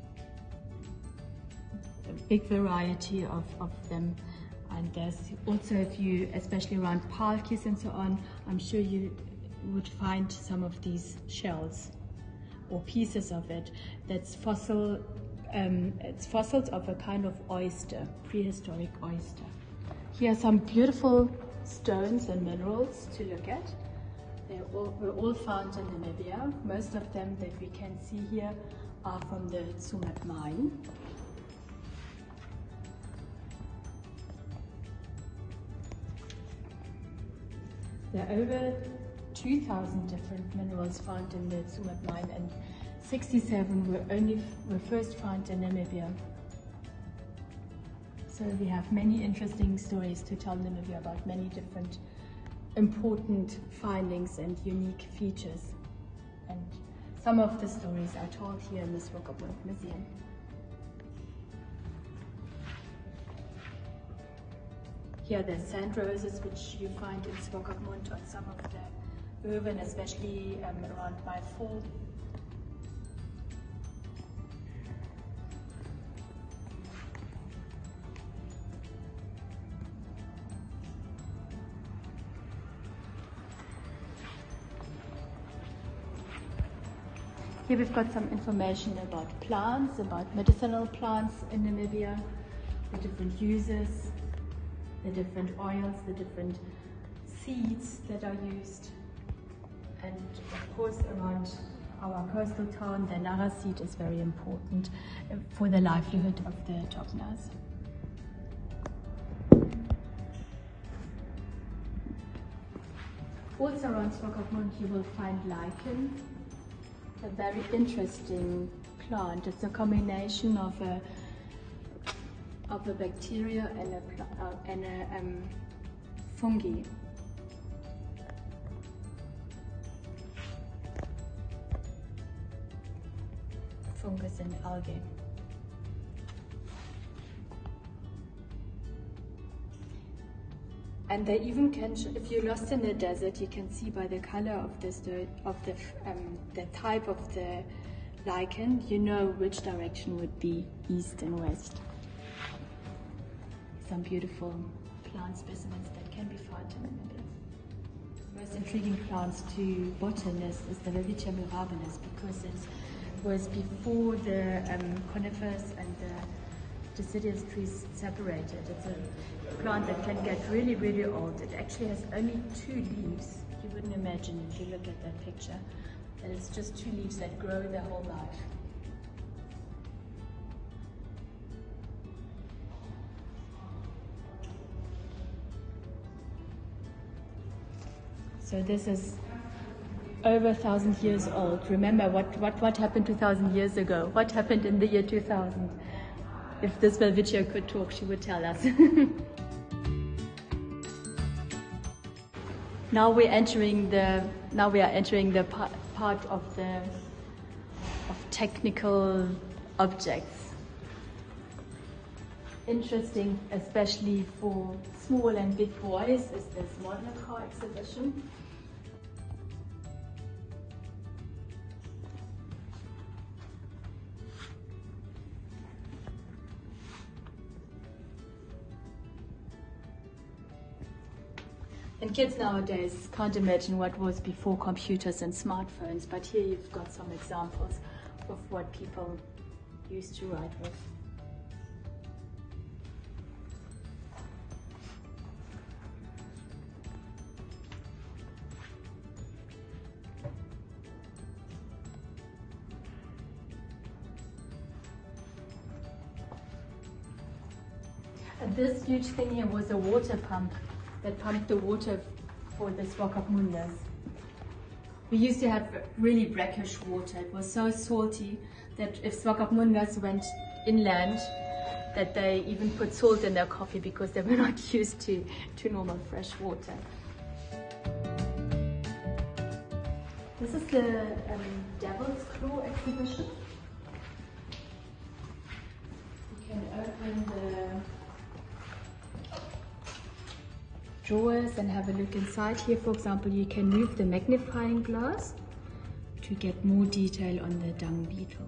A big variety of, of them. And there's also, if you, especially around Palkies and so on, I'm sure you would find some of these shells or pieces of it. That's fossil, um, it's fossils of a kind of oyster, prehistoric oyster. Here are some beautiful stones and minerals to look at. They all, were all found in Namibia. Most of them that we can see here are from the Tsumeb mine. There are over two thousand different minerals found in the Tsumeb mine, and sixty-seven were only were first found in Namibia. So we have many interesting stories to tell Namibia about many different important findings and unique features. And some of the stories are told here in the Swakopmund Museum. Here are the sand roses which you find in Swakopmund on some of the urban, especially um, around my fall. Here we've got some information about plants, about medicinal plants in Namibia, the different uses, the different oils, the different seeds that are used. And of course around our coastal town, the Nara seed is very important for the livelihood of the Toknas. Also around Swakopmund you will find lichen, a very interesting plant. It's a combination of a of a bacteria and a, uh, and a um, fungi. Fungus and algae. And they even can, if you're lost in the desert, you can see by the color of this dirt, of the um, the type of the lichen, you know which direction would be east and west. Some beautiful plant specimens that can be found in Namibia. The most intriguing plants to botanists is the Welwitschia mirabilis, because it was before the um, conifers and the deciduous trees separated. It's a plant that can get really, really old. It actually has only two leaves. You wouldn't imagine if you look at that picture that it's just two leaves that grow their whole life. So this is over a thousand years old. Remember what, what, what happened two thousand years ago? What happened in the year two thousand? If this Welwitschia could talk, she would tell us. Now we're entering the now we are entering the part, part of the of technical objects. Interesting, especially for small and big boys, is this model car exhibition. And kids nowadays can't imagine what was before computers and smartphones, but here you've got some examples of what people used to write with. And this huge thing here was a water pump that pumped the water for the Swakopmunders. We used to have really brackish water. It was so salty that if Swakopmunders went inland, that they even put salt in their coffee because they were not used to, to normal fresh water. This is the um, Devil's Claw exhibition. You can open the drawers and have a look inside. Here, for example, you can move the magnifying glass to get more detail on the dung beetle,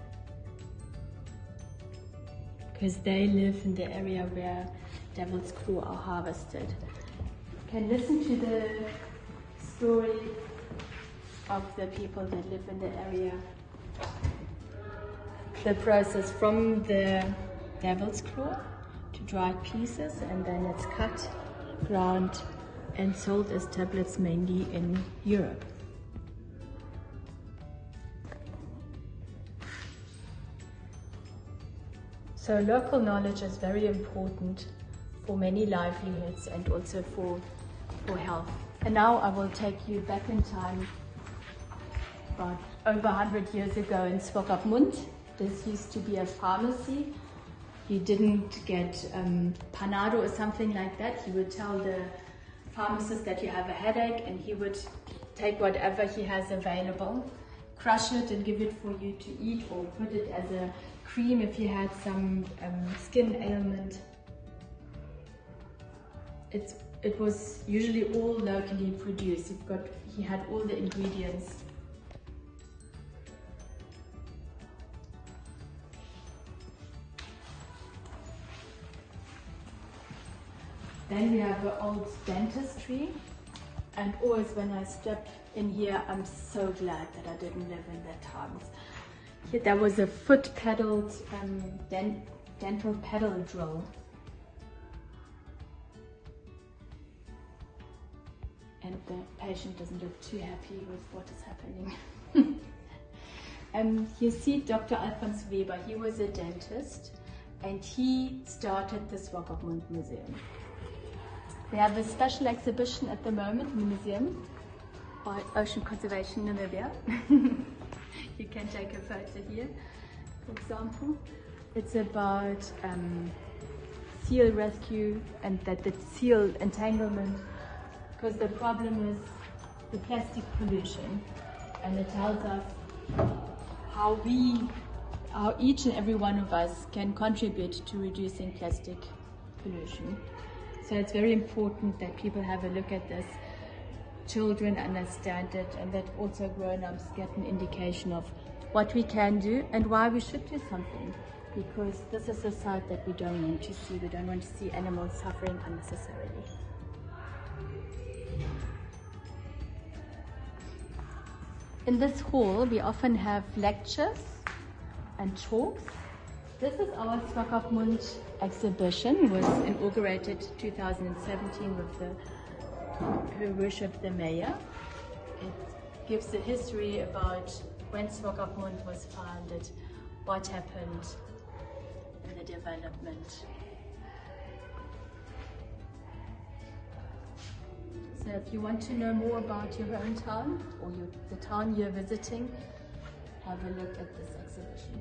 because they live in the area where Devil's Claw are harvested. You can listen to the story of the people that live in the area. The process from the Devil's Claw to dried pieces, and then it's cut, ground and sold as tablets mainly in Europe. So local knowledge is very important for many livelihoods and also for, for health. And now I will take you back in time, about over one hundred years ago in Swakopmund. This used to be a pharmacy. You didn't get um, Panado or something like that. You would tell the pharmacist that you have a headache, and he would take whatever he has available, crush it and give it for you to eat, or put it as a cream if you had some um, skin ailment. It's, it was usually all locally produced. You've got, he had all the ingredients. Then we have an old dentistry, and always when I step in here, I'm so glad that I didn't live in the times. Here there was a foot-pedaled um, dent dental pedal drill. And the patient doesn't look too happy with what is happening. um, you see Doctor Alfons Weber, he was a dentist, and he started the Swakopmund Museum. We have a special exhibition at the moment in the museum by Ocean Conservation Namibia. You can take a photo here, for example. It's about um, seal rescue and that the seal entanglement, because the problem is the plastic pollution, and it tells us how we, how each and every one of us can contribute to reducing plastic pollution. So it's very important that people have a look at this, children understand it, and that also grown-ups get an indication of what we can do and why we should do something. Because this is a side that we don't want to see. We don't want to see animals suffering unnecessarily. In this hall, we often have lectures and talks. This is our Swakopmund exhibition. It was inaugurated two thousand seventeen with the Her Worship the Mayor. It gives the history about when Swakopmund was founded, what happened in the development. So if you want to know more about your own town or your, the town you're visiting, have a look at this exhibition.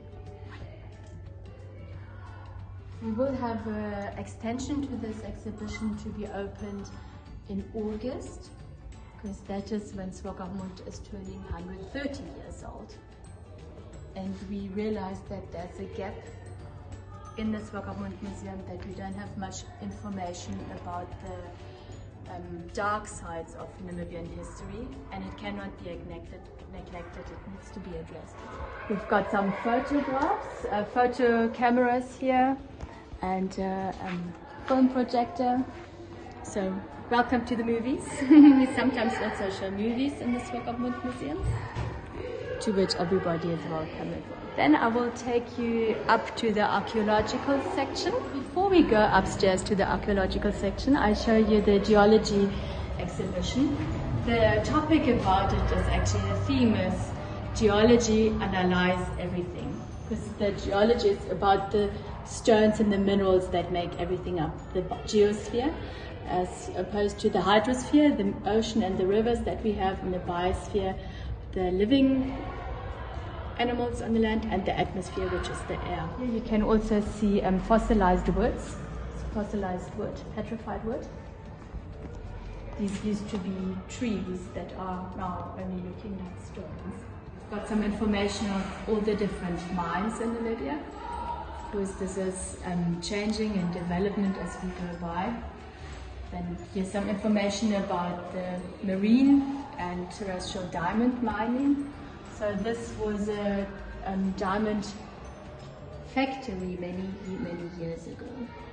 We will have an extension to this exhibition to be opened in August, because that is when Swakopmund is turning one hundred thirty years old. And we realized that there's a gap in the Swakopmund Museum, that we don't have much information about the um, dark sides of Namibian history, and it cannot be neglected, neglected. It needs to be addressed. We've got some photographs, uh, photo cameras here, and uh, um, film projector. So welcome to the movies. We sometimes also show movies in the Swakopmund Museum, to which everybody is welcome as well. Then I will take you up to the archaeological section. Before we go upstairs to the archaeological section, I show you the geology exhibition. The topic about it is actually, the theme is geology underlies everything, because the geology is about the stones and the minerals that make everything up, the geosphere, as opposed to the hydrosphere, the ocean and the rivers that we have in the biosphere, the living animals on the land, and the atmosphere, which is the air. Here you can also see um, fossilized woods, fossilized wood, petrified wood. These used to be trees that are now only looking like stones. Got some information on all the different mines in Namibia, because this is um, changing in development as we go by. Then here's some information about the marine and terrestrial diamond mining. So this was a um, diamond factory many, many years ago.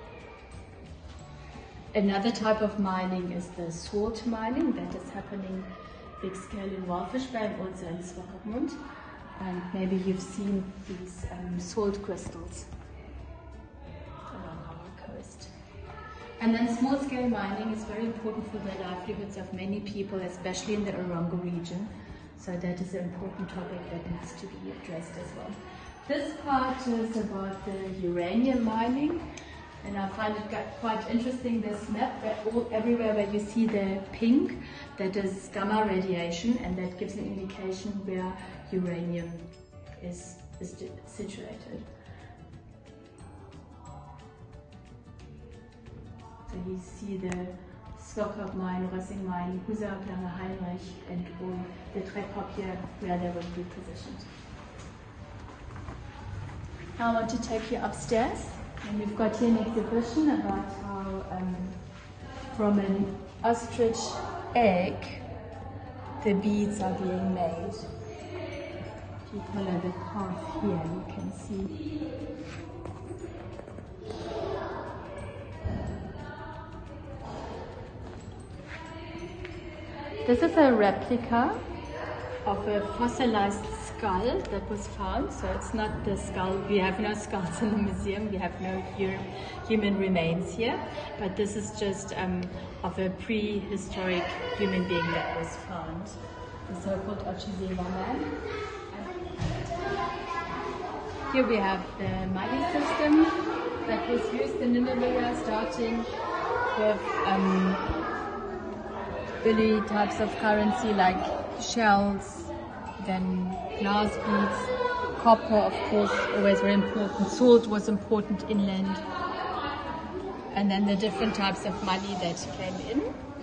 Another type of mining is the salt mining that is happening big scale in Walfish Bay and also in Swakopmund. And maybe you've seen these um, salt crystals along our coast. And then small scale mining is very important for the livelihoods of many people, especially in the Orongo region. So that is an important topic that needs to be addressed as well. This part is about the uranium mining. And I find it quite interesting, this map, that all, everywhere where you see the pink, that is gamma radiation, and that gives an indication where uranium is, is situated. So you see the Swakop mine, Rössing mine, Husark, Lange Heinrich, and all the Treppop here where they would be positioned. Now I want to take you upstairs, and we've got here an exhibition about how um, from an ostrich egg the beads are being made. If you follow the path here, you can see. This is a replica of a fossilized skull that was found. So it's not the skull, we have no skulls in the museum, we have no human remains here, but this is just um, of a prehistoric human being that was found, the so-called Ochizewa man. Here we have the Mali system that was used in Namibia, starting with um, early types of currency like shells, then glass beads, copper, of course, always very important. Salt was important inland, and then the different types of money that came in,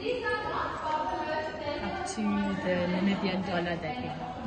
up to the Namibian dollar that we have.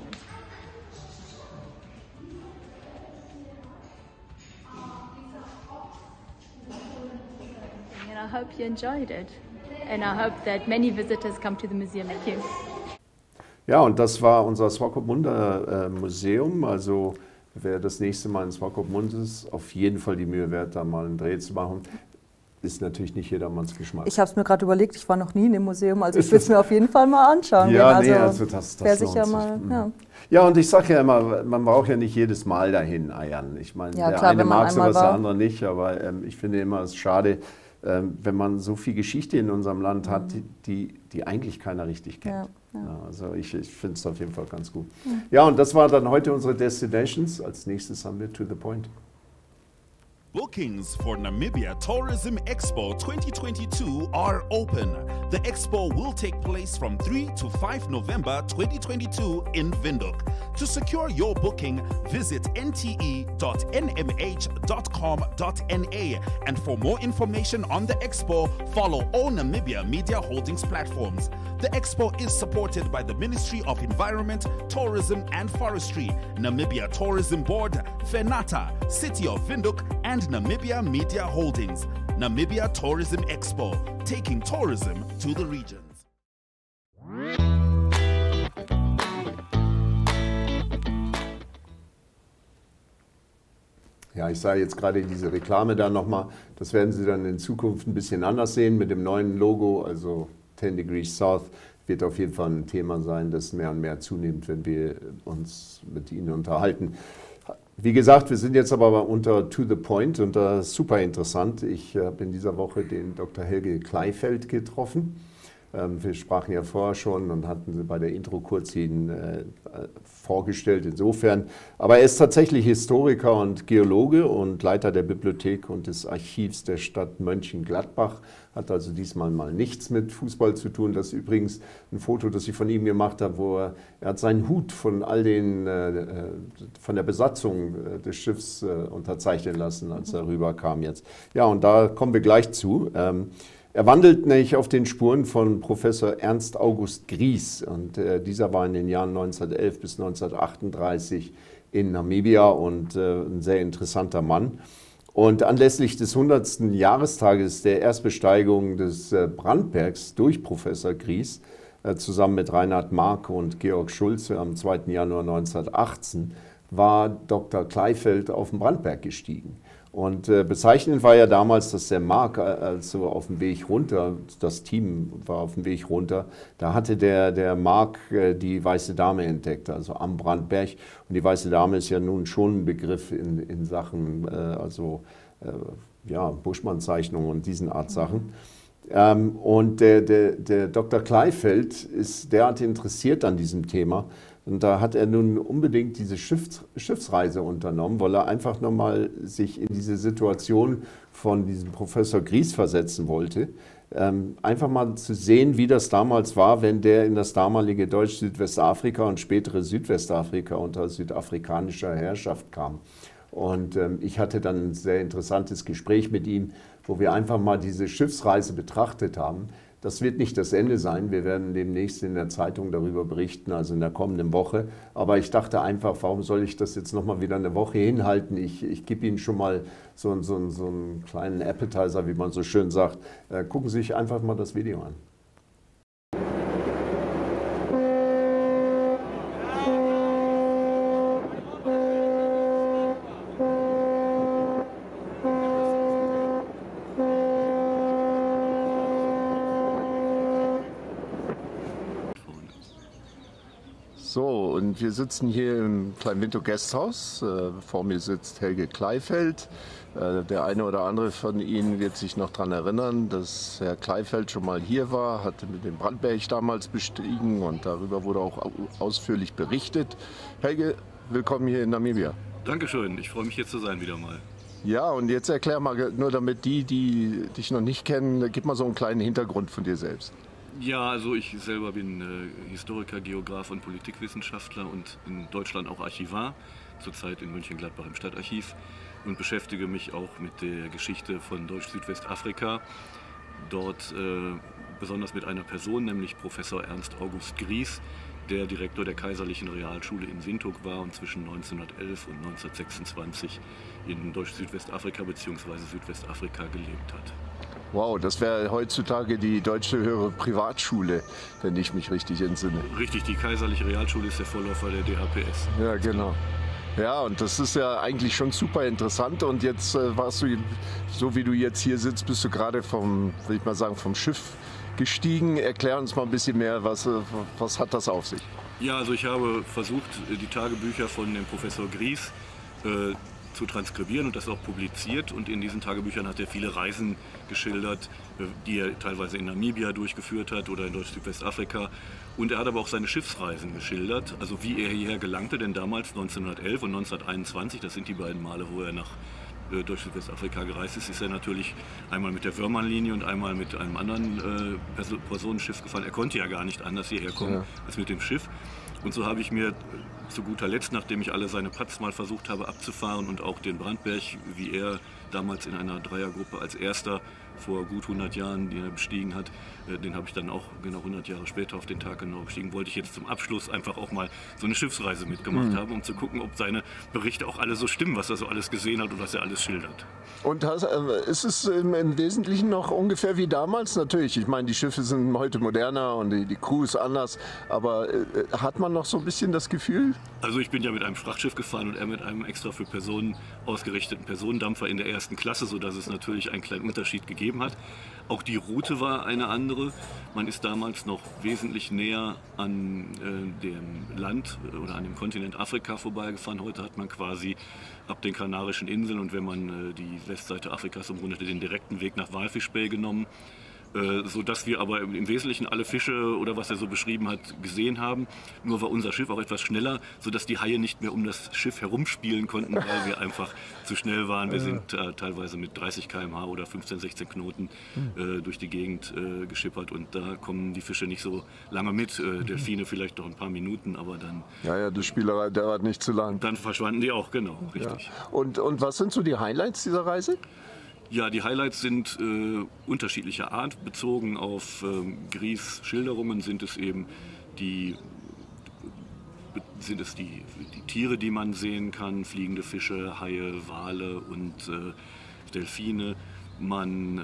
And I hope you enjoyed it, and I hope that many visitors come to the museum. Thank you. Ja, und das war unser Swakopmund Museum. Also wer das nächste Mal in Swakopmund ist, auf jeden Fall die Mühe wert, da mal einen Dreh zu machen. Ist natürlich nicht jedermanns Geschmack. Ich habe es mir gerade überlegt, ich war noch nie in dem Museum, also ich will es mir auf jeden Fall mal anschauen. Ja, also, nee, also das, das lohnt sicher sich. Mal, ja. Ja, und ich sage ja immer, man braucht ja nicht jedes Mal dahin eiern. Ich meine, ja, der klar, eine mag sowas, war. der andere nicht, aber ähm, ich finde immer, es ist schade, ähm, wenn man so viel Geschichte in unserem Land hat, die, die, die eigentlich keiner richtig kennt. Ja, ja. Ja, also ich, ich finde es auf jeden Fall ganz gut. Ja. Ja, und das war dann heute unsere Destinations. Als nächstes haben wir To The Point. Bookings for Namibia Tourism Expo twenty twenty-two are open. The expo will take place from three to five November twenty twenty-two in Windhoek. To secure your booking, visit n t e dot n m h dot com dot n a. And for more information on the expo, follow all Namibia Media Holdings platforms. The expo is supported by the Ministry of Environment, Tourism and Forestry, Namibia Tourism Board, FENATA, City of Windhoek, and Namibia Media Holdings. Namibia Tourism Expo, taking tourism to the regions. Ja, ich sage jetzt gerade diese Reklame da nochmal, das werden Sie dann in Zukunft ein bisschen anders sehen mit dem neuen Logo, also ten Degrees South wird auf jeden Fall ein Thema sein, das mehr und mehr zunimmt, wenn wir uns mit Ihnen unterhalten. Wie gesagt, wir sind jetzt aber unter To The Point und das ist super interessant. Ich habe in dieser Woche den Doktor Helge Kleifeld getroffen. Wir sprachen ja vorher schon und hatten sie bei der Intro kurz ihn äh, vorgestellt, insofern. Aber er ist tatsächlich Historiker und Geologe und Leiter der Bibliothek und des Archivs der Stadt Mönchengladbach. Hat also diesmal mal nichts mit Fußball zu tun. Das ist übrigens ein Foto, das ich von ihm gemacht habe, wo er, er hat seinen Hut von all den, äh, von der Besatzung des Schiffs äh, unterzeichnen lassen, als er rüberkam jetzt. Ja, und da kommen wir gleich zu. Ähm, Er wandelt nämlich auf den Spuren von Professor Ernst August Gries und äh, dieser war in den Jahren neunzehnhundertelf bis neunzehnhundertachtunddreißig in Namibia und äh, ein sehr interessanter Mann. Und anlässlich des hundertsten Jahrestages der Erstbesteigung des äh, Brandbergs durch Professor Gries äh, zusammen mit Reinhard Mark und Georg Schulze am zweiten Januar neunzehnhundertachtzehn war Doktor Kleifeld auf den Brandberg gestiegen. Und äh, bezeichnend war ja damals, dass der Mark, also auf dem Weg runter, das Team war auf dem Weg runter, da hatte der, der Mark äh, die Weiße Dame entdeckt, also am Brandberg. Und die Weiße Dame ist ja nun schon ein Begriff in, in Sachen, äh, also äh, ja, Buschmann-Zeichnungen und diesen Art Sachen. Ähm, und der, der, der Doktor Kleifeld ist derart interessiert an diesem Thema. Und da hat er nun unbedingt diese Schiffs, Schiffsreise unternommen, weil er einfach nochmal sich in diese Situation von diesem Professor Gries versetzen wollte. Ähm, einfach mal zu sehen, wie das damals war, wenn der in das damalige Deutsch-Südwestafrika und spätere Südwestafrika unter südafrikanischer Herrschaft kam. Und ähm, ich hatte dann ein sehr interessantes Gespräch mit ihm, wo wir einfach mal diese Schiffsreise betrachtet haben. Das wird nicht das Ende sein. Wir werden demnächst in der Zeitung darüber berichten, also in der kommenden Woche. Aber ich dachte einfach, warum soll ich das jetzt noch mal wieder eine Woche hinhalten? Ich, ich gebe Ihnen schon mal so, so, so einen kleinen Appetizer, wie man so schön sagt. Äh, gucken Sie sich einfach mal das Video an. So, und wir sitzen hier im kleinen Windhoek Gasthaus. Äh, vor mir sitzt Helge Kleifeld. Äh, der eine oder andere von Ihnen wird sich noch daran erinnern, dass Herr Kleifeld schon mal hier war, hatte mit dem Brandberg damals bestiegen und darüber wurde auch ausführlich berichtet. Helge, willkommen hier in Namibia. Dankeschön, ich freue mich hier zu sein wieder mal. Ja, und jetzt erklär mal, nur damit die, die dich noch nicht kennen, gib mal so einen kleinen Hintergrund von dir selbst. Ja, also ich selber bin äh, Historiker, Geograf und Politikwissenschaftler und in Deutschland auch Archivar, zurzeit in Mönchengladbach im Stadtarchiv und beschäftige mich auch mit der Geschichte von Deutsch-Südwestafrika. Dort äh, besonders mit einer Person, nämlich Professor Ernst August Gries, der Direktor der Kaiserlichen Realschule in Windhoek war und zwischen neunzehnhundertelf und neunzehnhundertsechsundzwanzig in Deutsch-Südwestafrika bzw. Südwestafrika gelebt hat. Wow, das wäre heutzutage die Deutsche Höhere Privatschule, wenn ich mich richtig entsinne. Richtig, die Kaiserliche Realschule ist der Vorläufer der D H P S. Ja, genau. Ja, und das ist ja eigentlich schon super interessant. Und jetzt äh, warst du, so wie du jetzt hier sitzt, bist du gerade vom, will ich mal sagen, vom Schiff gestiegen. Erklär uns mal ein bisschen mehr, was, was hat das auf sich? Ja, also ich habe versucht, die Tagebücher von dem Professor Gries äh, zu transkribieren und das auch publiziert. Und in diesen Tagebüchern hat er viele Reisen geschildert, die er teilweise in Namibia durchgeführt hat oder in Deutsch-Südwestafrika. Und er hat aber auch seine Schiffsreisen geschildert, also wie er hierher gelangte, denn damals neunzehnhundertelf und neunzehnhunderteinundzwanzig, das sind die beiden Male, wo er nach Deutsch-Südwestafrika gereist ist, ist er natürlich einmal mit der Wörmann-Linie und einmal mit einem anderen äh, Personenschiff gefahren. Er konnte ja gar nicht anders hierher kommen ja. als mit dem Schiff. Und so habe ich mir zu guter Letzt, nachdem ich alle seine Patz mal versucht habe abzufahren und auch den Brandberg, wie er damals in einer Dreiergruppe als erster vor gut hundert Jahren, den er bestiegen hat, den habe ich dann auch genau hundert Jahre später auf den Tag genau bestiegen, wollte ich jetzt zum Abschluss einfach auch mal so eine Schiffsreise mitgemacht mhm. haben, um zu gucken, ob seine Berichte auch alle so stimmen, was er so alles gesehen hat und was er alles schildert. Und hast, äh, ist es im, im Wesentlichen noch ungefähr wie damals? Natürlich, ich meine, die Schiffe sind heute moderner und die, die Crew ist anders, aber äh, hat man noch so ein bisschen das Gefühl? Also ich bin ja mit einem Frachtschiff gefahren und er mit einem extra für Personen ausgerichteten Personendampfer in der ersten Klasse, sodass es natürlich einen kleinen Unterschied gegeben hat. Auch die Route war eine andere. Man ist damals noch wesentlich näher an äh, dem Land oder an dem Kontinent Afrika vorbeigefahren. Heute hat man quasi ab den Kanarischen Inseln und wenn man äh, die Westseite Afrikas umrundete, den direkten Weg nach Walfish Bay genommen. Sodass wir aber im Wesentlichen alle Fische oder was er so beschrieben hat, gesehen haben. Nur war unser Schiff auch etwas schneller, sodass die Haie nicht mehr um das Schiff herumspielen konnten, weil wir einfach zu schnell waren. Wir sind äh, teilweise mit dreißig Kilometer pro Stunde oder fünfzehn, sechzehn Knoten äh, durch die Gegend äh, geschippert und da kommen die Fische nicht so lange mit. Äh, Delfine vielleicht noch ein paar Minuten, aber dann... Ja, ja, die Spielerei dauert nicht zu lang. Dann verschwanden die auch, genau, richtig. Ja. Und, und was sind so die Highlights dieser Reise? Ja, die Highlights sind äh, unterschiedlicher Art. Bezogen auf ähm, Gries Schilderungen sind es eben die, sind es die, die Tiere, die man sehen kann, fliegende Fische, Haie, Wale und äh, Delfine. Man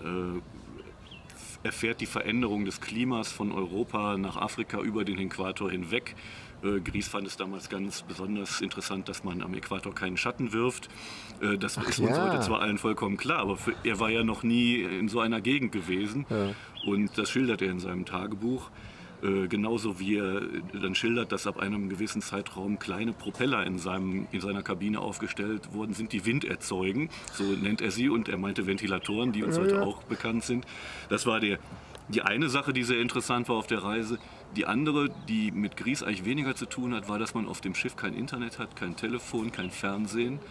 äh, erfährt die Veränderung des Klimas von Europa nach Afrika über den Äquator hinweg. Gries fand es damals ganz besonders interessant, dass man am Äquator keinen Schatten wirft. Das Ach, ist uns ja. heute zwar allen vollkommen klar, aber für, er war ja noch nie in so einer Gegend gewesen. Ja. Und das schildert er in seinem Tagebuch. Äh, genauso wie er dann schildert, dass ab einem gewissen Zeitraum kleine Propeller in, seinem, in seiner Kabine aufgestellt worden sind, die Wind erzeugen. So nennt er sie und er meinte Ventilatoren, die uns ja, heute ja. auch bekannt sind. Das war der, die eine Sache, die sehr interessant war auf der Reise. Die andere, die mit Gries eigentlich weniger zu tun hat, war, dass man auf dem Schiff kein Internet hat, kein Telefon, kein Fernsehen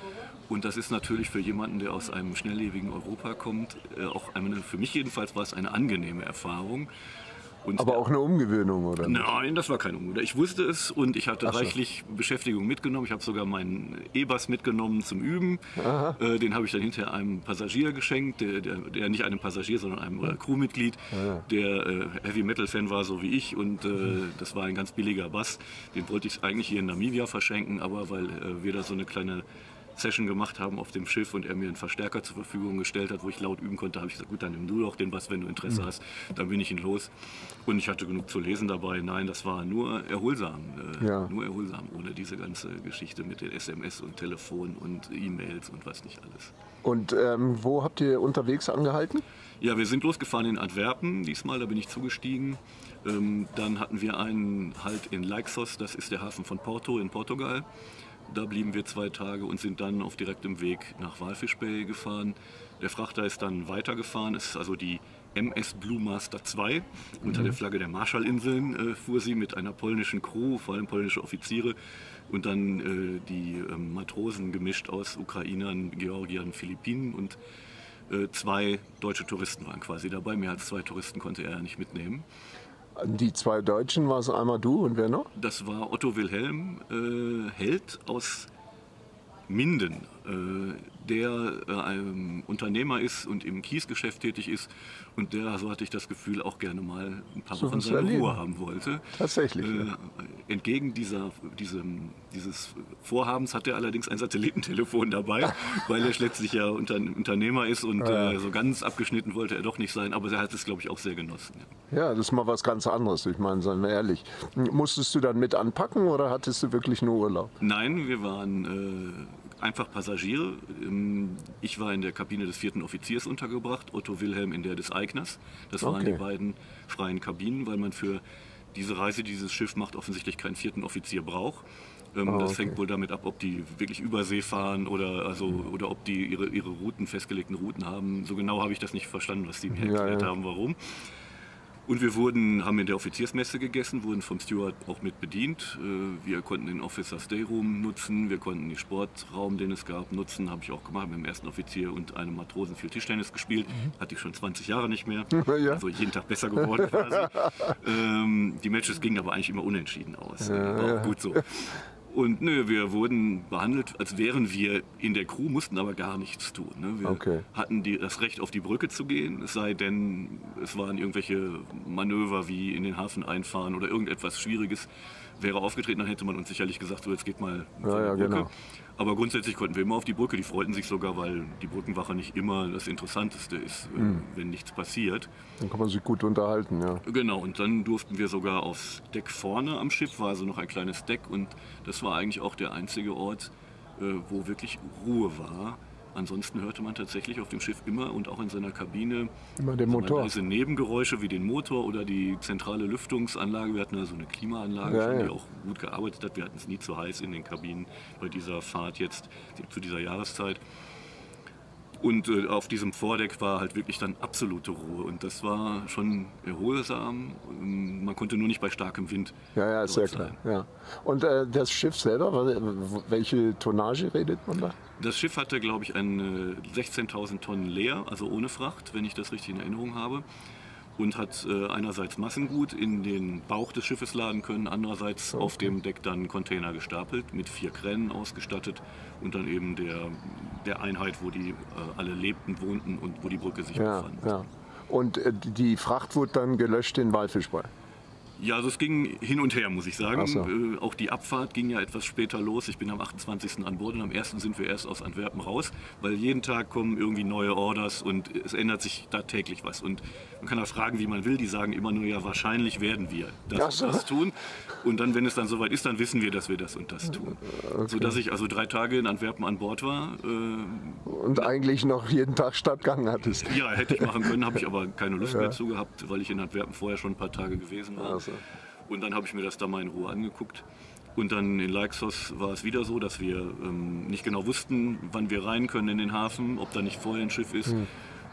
Und das ist natürlich für jemanden, der aus einem schnelllebigen Europa kommt, äh, auch eine, für mich jedenfalls war es eine angenehme Erfahrung. Und aber auch eine Umgewöhnung, oder? Nein, das war keine Umgewöhnung. Ich wusste es und ich hatte Ach so. reichlich Beschäftigung mitgenommen. Ich habe sogar meinen E-Bass mitgenommen zum Üben. Äh, den habe ich dann hinterher einem Passagier geschenkt, der, der, der nicht einem Passagier, sondern einem äh, Crewmitglied, Ja. der äh, Heavy-Metal-Fan war, so wie ich. Und äh, das war ein ganz billiger Bass. Den wollte ich eigentlich hier in Namibia verschenken, aber weil äh, wir da so eine kleine Session gemacht haben auf dem Schiff und er mir einen Verstärker zur Verfügung gestellt hat, wo ich laut üben konnte, habe ich gesagt, gut, dann nimm du doch den Bass, wenn du Interesse Mhm. hast. Dann bin ich ihn los. Und ich hatte genug zu lesen dabei. Nein, das war nur erholsam. Äh, Ja. Nur erholsam, ohne diese ganze Geschichte mit den S M S und Telefon und E-Mails und was nicht alles. Und ähm, wo habt ihr unterwegs angehalten? Ja, wir sind losgefahren in Antwerpen diesmal, da bin ich zugestiegen. Ähm, dann hatten wir einen Halt in Leixos, das ist der Hafen von Porto in Portugal. Da blieben wir zwei Tage und sind dann auf direktem Weg nach Walfish Bay gefahren. Der Frachter ist dann weitergefahren, es ist also die M S Blue Master zwei. Unter Mhm. der Flagge der Marshallinseln äh, fuhr sie mit einer polnischen Crew, vor allem polnische Offiziere. Und dann äh, die äh, Matrosen gemischt aus Ukrainern, Georgiern, Philippinen. Und äh, zwei deutsche Touristen waren quasi dabei. Mehr als zwei Touristen konnte er ja nicht mitnehmen. Die zwei Deutschen, war es einmal du und wer noch? Das war Otto Wilhelm äh, Held aus Minden, äh, der äh, ein Unternehmer ist und im Kiesgeschäft tätig ist und der, so hatte ich das Gefühl, auch gerne mal ein paar So Wochen was seine erleben. Ruhe haben wollte. Tatsächlich, Äh, ja. Entgegen dieser, diesem, dieses Vorhabens hat er allerdings ein Satellitentelefon dabei, weil er letztlich ja unter, Unternehmer ist und Ja. äh, so ganz abgeschnitten wollte er doch nicht sein, aber er hat es, glaube ich, auch sehr genossen. Ja. Ja, das ist mal was ganz anderes, ich meine, seien wir ehrlich. Musstest du dann mit anpacken oder hattest du wirklich nur Urlaub? Nein, wir waren äh, einfach Passagiere. Ähm, Ich war in der Kabine des vierten Offiziers untergebracht, Otto Wilhelm in der des Eigners. Das waren Okay. die beiden freien Kabinen, weil man für diese Reise, die dieses Schiff macht, offensichtlich keinen vierten Offizier braucht. Ähm, Ah, das okay. hängt wohl damit ab, ob die wirklich Übersee fahren oder, also, oder ob die ihre, ihre Routen, festgelegten Routen haben. So genau habe ich das nicht verstanden, was die mir Ja, erklärt ja. haben, warum. Und wir wurden, haben in der Offiziersmesse gegessen, wurden vom Steward auch mit bedient. Äh, Wir konnten den Officers Day Room nutzen, wir konnten den Sportraum, den es gab, nutzen. Habe ich auch gemacht, mit dem ersten Offizier und einem Matrosen viel Tischtennis gespielt. Hatte ich schon zwanzig Jahre nicht mehr. Ja. Also jeden Tag besser geworden quasi. ähm, die Matches gingen aber eigentlich immer unentschieden aus. Ja, War ja. auch gut so. Und nö, wir wurden behandelt, als wären wir in der Crew, mussten aber gar nichts tun. Ne? Wir Okay. hatten die, das Recht, auf die Brücke zu gehen, es sei denn, es waren irgendwelche Manöver wie in den Hafen einfahren oder irgendetwas Schwieriges wäre aufgetreten, dann hätte man uns sicherlich gesagt, so jetzt geht mal Ja, von der ja, Brücke. genau. Aber grundsätzlich konnten wir immer auf die Brücke, die freuten sich sogar, weil die Brückenwache nicht immer das Interessanteste ist, äh, Mhm. wenn nichts passiert. Dann kann man sich gut unterhalten, ja. Genau, und dann durften wir sogar aufs Deck vorne am Schiff, war also noch ein kleines Deck und das war eigentlich auch der einzige Ort, äh, wo wirklich Ruhe war. Ansonsten hörte man tatsächlich auf dem Schiff immer und auch in seiner Kabine Immer den so Motor. leise Nebengeräusche wie den Motor oder die zentrale Lüftungsanlage. Wir hatten also eine Klimaanlage, Ja, schon, die ja. auch gut gearbeitet hat. Wir hatten es nie zu heiß in den Kabinen bei dieser Fahrt jetzt, zu dieser Jahreszeit. Und äh, auf diesem Vordeck war halt wirklich dann absolute Ruhe und das war schon erholsam. Ähm, Man konnte nur nicht bei starkem Wind. Ja, ja, ist sehr dort klar. sein. Ja. Und äh, das Schiff selber, wa- welche Tonnage redet man da? Das Schiff hatte, glaube ich, ein äh, sechzehntausend Tonnen leer, also ohne Fracht, wenn ich das richtig in Erinnerung habe. Und hat äh, einerseits Massengut in den Bauch des Schiffes laden können, andererseits auf dem Deck dann Container gestapelt, mit vier Kränen ausgestattet und dann eben der, der Einheit, wo die äh, alle lebten, wohnten und wo die Brücke sich Ja, befand. ja. Und äh, die Fracht wurde dann gelöscht in Walfish Bay. Ja, also es ging hin und her, muss ich sagen. Ach so. Äh, auch die Abfahrt ging ja etwas später los. Ich bin am achtundzwanzigsten an Bord und am ersten sind wir erst aus Antwerpen raus, weil jeden Tag kommen irgendwie neue Orders und es ändert sich da täglich was. Und man kann da fragen, wie man will. Die sagen immer nur, ja, wahrscheinlich werden wir das Ach so. und das tun. Und dann, wenn es dann soweit ist, dann wissen wir, dass wir das und das tun. Sodass ich also drei Tage in Antwerpen an Bord war. Äh, Und eigentlich noch jeden Tag Stadtgang hattest. ja, hätte ich machen können, habe ich aber keine Lust Ja. mehr zu gehabt, weil ich in Antwerpen vorher schon ein paar Tage gewesen war. Also. Und dann habe ich mir das da mal in Ruhe angeguckt. Und dann in Leixos war es wieder so, dass wir ähm, nicht genau wussten, wann wir rein können in den Hafen, ob da nicht vorher ein Schiff ist. Hm.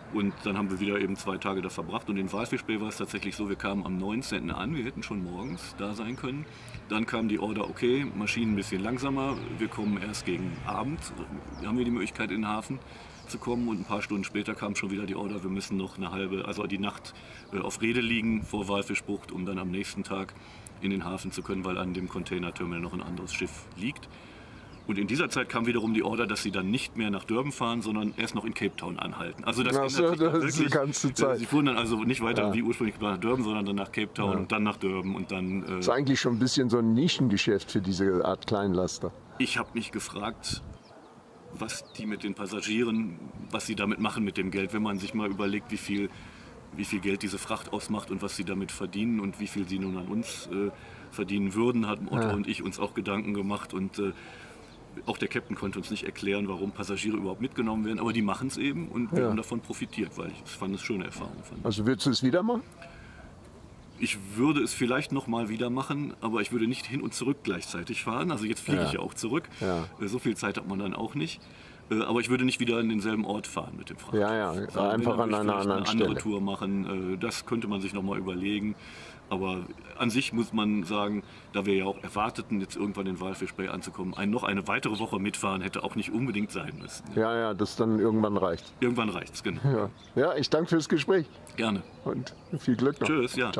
Und dann haben wir wieder eben zwei Tage da verbracht. Und in Walfish Bay war es tatsächlich so, wir kamen am neunzehnten an, wir hätten schon morgens da sein können. Dann kam die Order, okay, Maschinen ein bisschen langsamer, wir kommen erst gegen Abend, haben wir die Möglichkeit in den Hafen zu kommen. Und ein paar Stunden später kam schon wieder die Order, wir müssen noch eine halbe, also die Nacht äh, auf Rede liegen vor Walfish Bucht, um dann am nächsten Tag in den Hafen zu können, weil an dem Containerterminal noch ein anderes Schiff liegt. Und in dieser Zeit kam wiederum die Order, dass sie dann nicht mehr nach Durban fahren, sondern erst noch in Cape Town anhalten. Also das, Ach so, ändert sich das wirklich, ist die ganze Zeit. Sie fuhren dann also nicht weiter Ja. wie ursprünglich nach Durban, sondern dann nach Cape Town Ja. und dann nach Durban und dann... Äh, Das ist eigentlich schon ein bisschen so ein Nischengeschäft für diese Art Kleinlaster. Ich habe mich gefragt, was die mit den Passagieren, was sie damit machen mit dem Geld, wenn man sich mal überlegt, wie viel, wie viel Geld diese Fracht ausmacht und was sie damit verdienen und wie viel sie nun an uns äh, verdienen würden, hatten Otto Ja. und ich uns auch Gedanken gemacht. Und äh, auch der Captain konnte uns nicht erklären, warum Passagiere überhaupt mitgenommen werden, aber die machen es eben und wir Ja. haben davon profitiert, weil ich fand es schöne Erfahrung. Fand. Also würdest du es wieder machen? Ich würde es vielleicht noch mal wieder machen, aber ich würde nicht hin und zurück gleichzeitig fahren. Also jetzt fliege Ja. ich ja auch zurück. Ja. Äh, So viel Zeit hat man dann auch nicht. Äh, Aber ich würde nicht wieder an denselben Ort fahren mit dem Frachter. Ja, ja, Sondern einfach wenn, an dann würde ich einer vielleicht anderen eine andere Stelle. Tour machen. Äh, Das könnte man sich noch mal überlegen. Aber an sich muss man sagen, da wir ja auch erwarteten, jetzt irgendwann in Walfish Bay anzukommen, ein, noch eine weitere Woche mitfahren hätte auch nicht unbedingt sein müssen. Ja, ja, das dann irgendwann reicht. Irgendwann reicht's, genau. Ja, ja, ich danke fürs Gespräch. Gerne. Und viel Glück noch. Tschüss, ja. Ciao.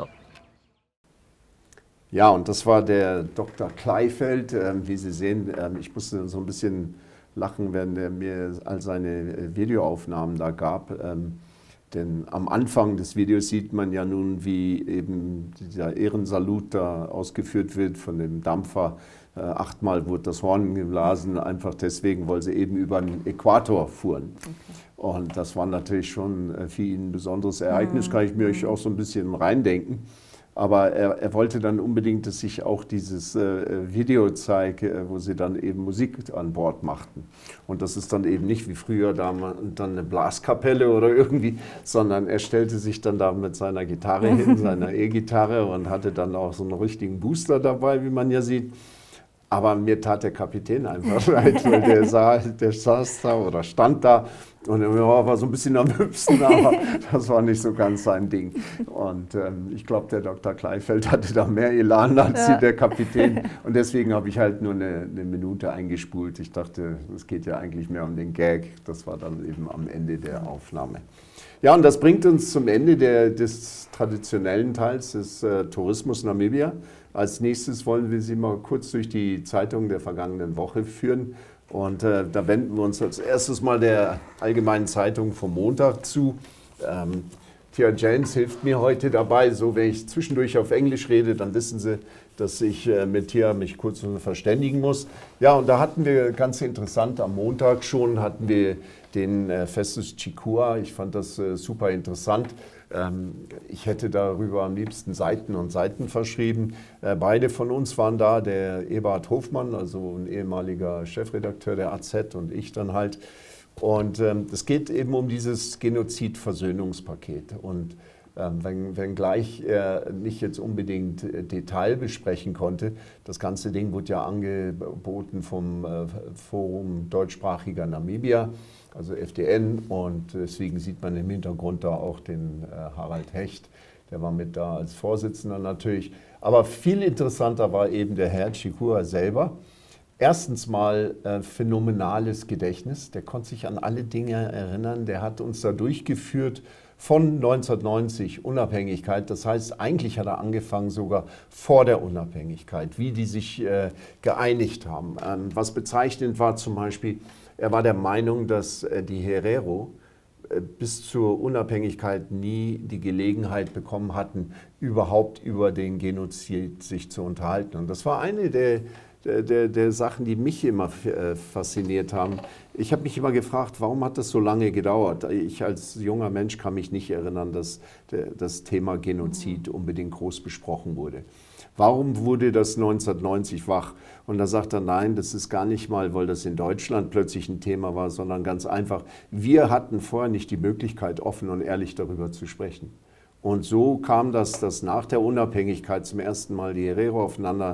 Ja, und das war der Doktor Kleifeld. Ähm, wie Sie sehen, ähm, ich musste so ein bisschen lachen, wenn er mir all seine äh, Videoaufnahmen da gab. Ähm, denn am Anfang des Videos sieht man ja nun, wie eben dieser Ehrensalut da ausgeführt wird von dem Dampfer. Äh, achtmal wurde das Horn geblasen, einfach deswegen, weil sie eben über den Äquator fuhren. Okay. Und das war natürlich schon äh, für ihn ein besonderes Ereignis, mhm. kann ich mir euch auch so ein bisschen reindenken. Aber er, er wollte dann unbedingt, dass ich auch dieses äh, Video zeige, äh, wo sie dann eben Musik an Bord machten. Und das ist dann eben nicht wie früher da mal, dann eine Blaskapelle oder irgendwie, sondern er stellte sich dann da mit seiner Gitarre hin, seiner E-Gitarre und hatte dann auch so einen richtigen Booster dabei, wie man ja sieht. Aber mir tat der Kapitän einfach leid, weil der, sah, der saß da oder stand da und er war so ein bisschen am Hüpsen, aber das war nicht so ganz sein Ding. Und ähm, ich glaube, der Doktor Kleifeld hatte da mehr Elan als Ja. der Kapitän. Und deswegen habe ich halt nur eine, eine Minute eingespult. Ich dachte, es geht ja eigentlich mehr um den Gag. Das war dann eben am Ende der Aufnahme. Ja, und das bringt uns zum Ende der, des traditionellen Teils des äh, Tourismus Namibia. Als nächstes wollen wir Sie mal kurz durch die Zeitungen der vergangenen Woche führen. Und äh, da wenden wir uns als erstes mal der Allgemeinen Zeitung vom Montag zu. Ähm, Tia James hilft mir heute dabei. So, wenn ich zwischendurch auf Englisch rede, dann wissen Sie, dass ich äh, mit Tia mich kurz verständigen muss. Ja, und da hatten wir ganz interessant, am Montag schon hatten wir den äh, Festus Chikua. Ich fand das äh, super interessant. Ähm, ich hätte darüber am liebsten Seiten und Seiten verschrieben. Äh, beide von uns waren da, der Eberhard Hofmann, also ein ehemaliger Chefredakteur der A Z und ich dann halt. Und ähm, es geht eben um dieses Genozid-Versöhnungspaket. Und ähm, wenn, wenngleich er nicht jetzt unbedingt äh, Detail besprechen konnte, das ganze Ding wurde ja angeboten vom äh, Forum deutschsprachiger Namibia, also F D N, und deswegen sieht man im Hintergrund da auch den äh, Harald Hecht, der war mit da als Vorsitzender natürlich. Aber viel interessanter war eben der Herr Chikua selber. Erstens mal äh, phänomenales Gedächtnis, der konnte sich an alle Dinge erinnern, der hat uns da durchgeführt von neunzehnhundertneunzig, Unabhängigkeit, das heißt, eigentlich hat er angefangen sogar vor der Unabhängigkeit, wie die sich äh, geeinigt haben. Ähm, was bezeichnend war zum Beispiel, er war der Meinung, dass äh, die Herero äh, bis zur Unabhängigkeit nie die Gelegenheit bekommen hatten, überhaupt über den Genozid sich zu unterhalten. Und das war eine der Der, der, der Sachen, die mich immer äh, fasziniert haben. Ich habe mich immer gefragt, warum hat das so lange gedauert? Ich als junger Mensch kann mich nicht erinnern, dass der, das Thema Genozid unbedingt groß besprochen wurde. Warum wurde das neunzehnhundertneunzig wach? Und da sagt er, nein, das ist gar nicht mal, weil das in Deutschland plötzlich ein Thema war, sondern ganz einfach, wir hatten vorher nicht die Möglichkeit, offen und ehrlich darüber zu sprechen. Und so kam das, dass nach der Unabhängigkeit zum ersten Mal die Herero aufeinander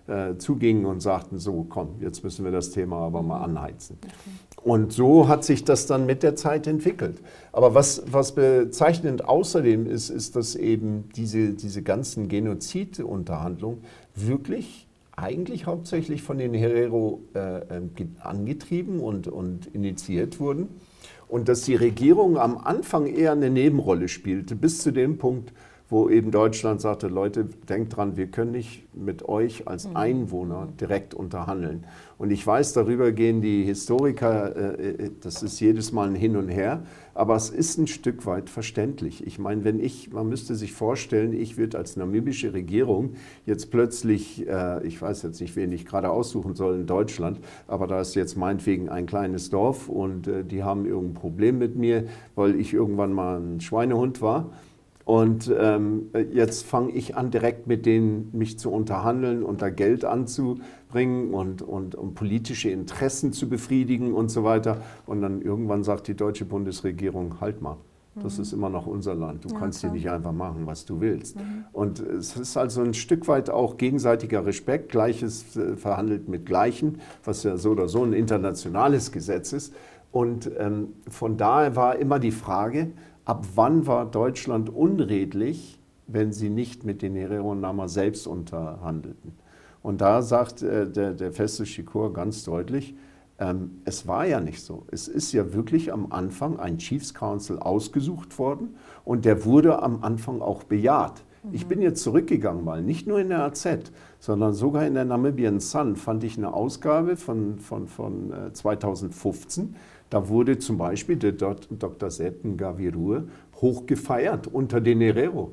äh, zugingen und sagten, so komm, jetzt müssen wir das Thema aber mal anheizen. Und so hat sich das dann mit der Zeit entwickelt. Aber was, was bezeichnend außerdem ist, ist, dass eben diese, diese ganzen Genozidunterhandlungen wirklich eigentlich hauptsächlich von den Herero äh, angetrieben und, und initiiert wurden. Und dass die Regierung am Anfang eher eine Nebenrolle spielte, bis zu dem Punkt, wo eben Deutschland sagte, Leute, denkt dran, wir können nicht mit euch als Einwohner direkt unterhandeln. Und ich weiß, darüber gehen die Historiker, äh, das ist jedes Mal ein Hin und Her, aber es ist ein Stück weit verständlich. Ich meine, wenn ich, man müsste sich vorstellen, ich würde als namibische Regierung jetzt plötzlich, äh, ich weiß jetzt nicht, wen ich gerade aussuchen soll in Deutschland, aber da ist jetzt meinetwegen ein kleines Dorf und äh, die haben irgendein Problem mit mir, weil ich irgendwann mal ein Schweinehund war. Und ähm, jetzt fange ich an, direkt mit denen mich zu unterhandeln und da Geld anzubringen und, und um politische Interessen zu befriedigen und so weiter. Und dann irgendwann sagt die deutsche Bundesregierung, halt mal, das ist immer noch unser Land. Du ja, kannst hier nicht einfach machen, was du willst. Mhm. Und es ist also ein Stück weit auch gegenseitiger Respekt, Gleiches äh, verhandelt mit Gleichen, was ja so oder so ein internationales Gesetz ist. Und ähm, von daher war immer die Frage, ab wann war Deutschland unredlich, wenn sie nicht mit den Herero und Nama selbst unterhandelten? Und da sagt äh, der, der Festus Shakur ganz deutlich, ähm, es war ja nicht so. Es ist ja wirklich am Anfang ein Chiefs Council ausgesucht worden und der wurde am Anfang auch bejaht. Mhm. Ich bin jetzt zurückgegangen mal, nicht nur in der A Z, sondern sogar in der Namibian Sun fand ich eine Ausgabe von, von, von äh, zweitausendfünfzehn. Da wurde zum Beispiel der Doktor Setten Gavirue hochgefeiert unter den Herero.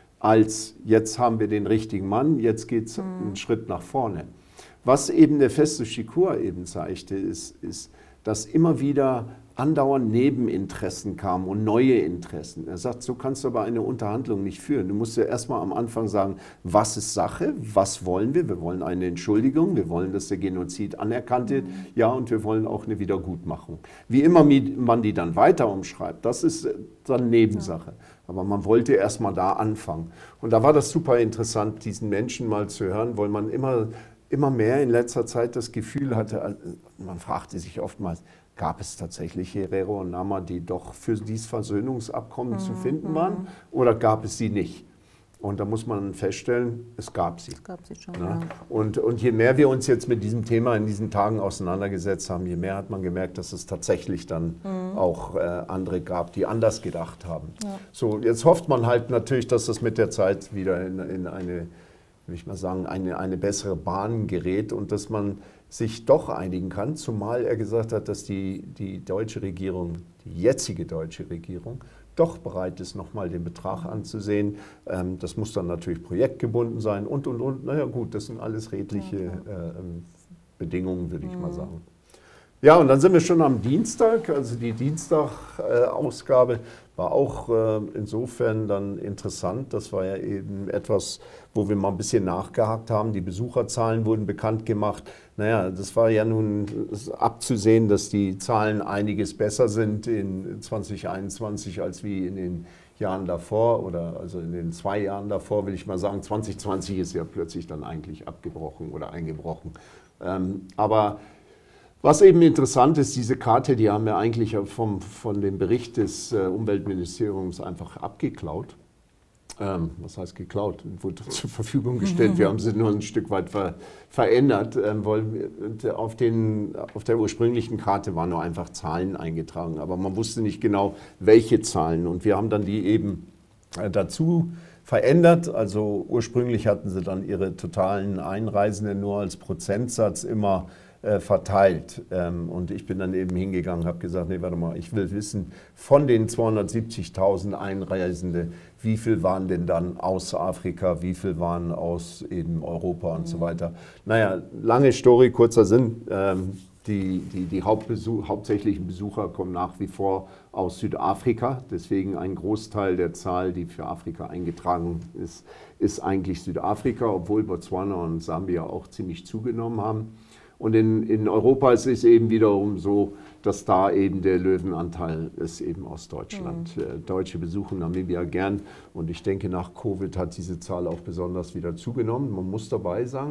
Als jetzt haben wir den richtigen Mann, jetzt geht es mhm. einen Schritt nach vorne. Was eben der Festus Shakur eben zeigte, ist, ist, dass immer wieder andauernd Nebeninteressen kamen und neue Interessen. Er sagt, so kannst du aber eine Unterhandlung nicht führen. Du musst ja erstmal am Anfang sagen, was ist Sache, was wollen wir? Wir wollen eine Entschuldigung, wir wollen, dass der Genozid anerkannt wird, ja, und wir wollen auch eine Wiedergutmachung. Wie immer man die dann weiter umschreibt, das ist dann Nebensache. Aber man wollte erstmal da anfangen. Und da war das super interessant, diesen Menschen mal zu hören, weil man immer, immer mehr in letzter Zeit das Gefühl hatte, man fragte sich oftmals, gab es tatsächlich Herero und Nama, die doch für dieses Versöhnungsabkommen mhm. zu finden waren, oder gab es sie nicht? Und da muss man feststellen, es gab sie. Es gab sie schon, ja. Ja. Und, und je mehr wir uns jetzt mit diesem Thema in diesen Tagen auseinandergesetzt haben, je mehr hat man gemerkt, dass es tatsächlich dann mhm. auch äh, andere gab, die anders gedacht haben. Ja. So, jetzt hofft man halt natürlich, dass das mit der Zeit wieder in, in eine, will ich mal sagen, eine, eine bessere Bahn gerät und dass man sich doch einigen kann, zumal er gesagt hat, dass die, die deutsche Regierung, die jetzige deutsche Regierung, doch bereit ist, nochmal den Betrag anzusehen. Ähm, das muss dann natürlich projektgebunden sein und, und, und. Naja gut, das sind alles redliche äh, Bedingungen, würde ich mhm. mal sagen. Ja, und dann sind wir schon am Dienstag, also die Dienstag-Ausgabe äh, war auch äh, insofern dann interessant. Das war ja eben etwas, wo wir mal ein bisschen nachgehakt haben. Die Besucherzahlen wurden bekannt gemacht. Naja, das war ja nun abzusehen, dass die Zahlen einiges besser sind in zwanzig einundzwanzig als wie in den Jahren davor oder also in den zwei Jahren davor, will ich mal sagen. zwanzig zwanzig ist ja plötzlich dann eigentlich abgebrochen oder eingebrochen. Ähm, aber was eben interessant ist, diese Karte, die haben wir eigentlich vom, von dem Bericht des äh, Umweltministeriums einfach abgeklaut. Ähm, was heißt geklaut? Wurde zur Verfügung gestellt. Wir haben sie nur ein Stück weit ver, verändert, ähm, weil auf, den, auf der ursprünglichen Karte waren nur einfach Zahlen eingetragen, aber man wusste nicht genau, welche Zahlen. Und wir haben dann die eben äh, dazu verändert. Also ursprünglich hatten sie dann ihre totalen Einreisenden nur als Prozentsatz immer Äh, verteilt. Ähm, und ich bin dann eben hingegangen, habe gesagt, nee, warte mal, ich will wissen, von den zweihundertsiebzigtausend Einreisende, wie viel waren denn dann aus Afrika, wie viel waren aus eben Europa und mhm. so weiter. Naja, lange Story, kurzer Sinn. Ähm, die die, die Hauptbesuch, hauptsächlichen Besucher kommen nach wie vor aus Südafrika. Deswegen ein Großteil der Zahl, die für Afrika eingetragen ist, ist eigentlich Südafrika, obwohl Botswana und Sambia auch ziemlich zugenommen haben. Und in, in Europa ist es eben wiederum so, dass da eben der Löwenanteil ist eben aus Deutschland. Mhm. Deutsche besuchen Namibia gern und ich denke, nach Covid hat diese Zahl auch besonders wieder zugenommen. Man muss dabei sagen,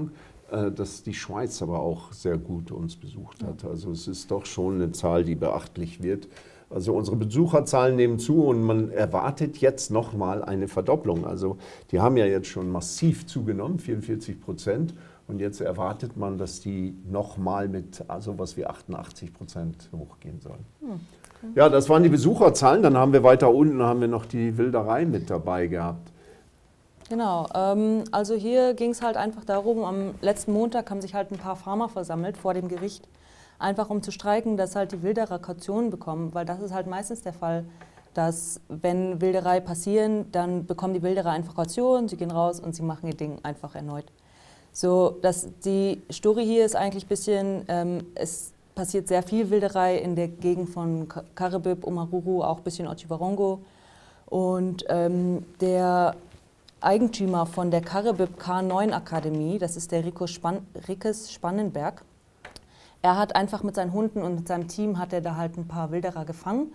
äh, dass die Schweiz aber auch sehr gut uns besucht hat. Also es ist doch schon eine Zahl, die beachtlich wird. Also unsere Besucherzahlen nehmen zu und man erwartet jetzt nochmal eine Verdopplung. Also die haben ja jetzt schon massiv zugenommen, vierundvierzig Prozent. Und jetzt erwartet man, dass die nochmal mit also was wie achtundachtzig Prozent hochgehen sollen. Hm, okay. Ja, das waren die Besucherzahlen. Dann haben wir weiter unten haben wir noch die Wilderei mit dabei gehabt. Genau, ähm, also hier ging es halt einfach darum, am letzten Montag haben sich halt ein paar Farmer versammelt vor dem Gericht, einfach um zu streiken, dass halt die Wilderer Kautionen bekommen, weil das ist halt meistens der Fall, dass wenn Wilderei passieren, dann bekommen die Wilderer einfach Kautionen, sie gehen raus und sie machen ihr Ding einfach erneut. So, dass die Story hier ist eigentlich ein bisschen, ähm, es passiert sehr viel Wilderei in der Gegend von Karibib, Omaruru, auch ein bisschen Otjiwarongo. Und ähm, der Eigentümer von der Karibib K neun Akademie, das ist der Rico Span Rickes Spannenberg, er hat einfach mit seinen Hunden und mit seinem Team hat er da halt ein paar Wilderer gefangen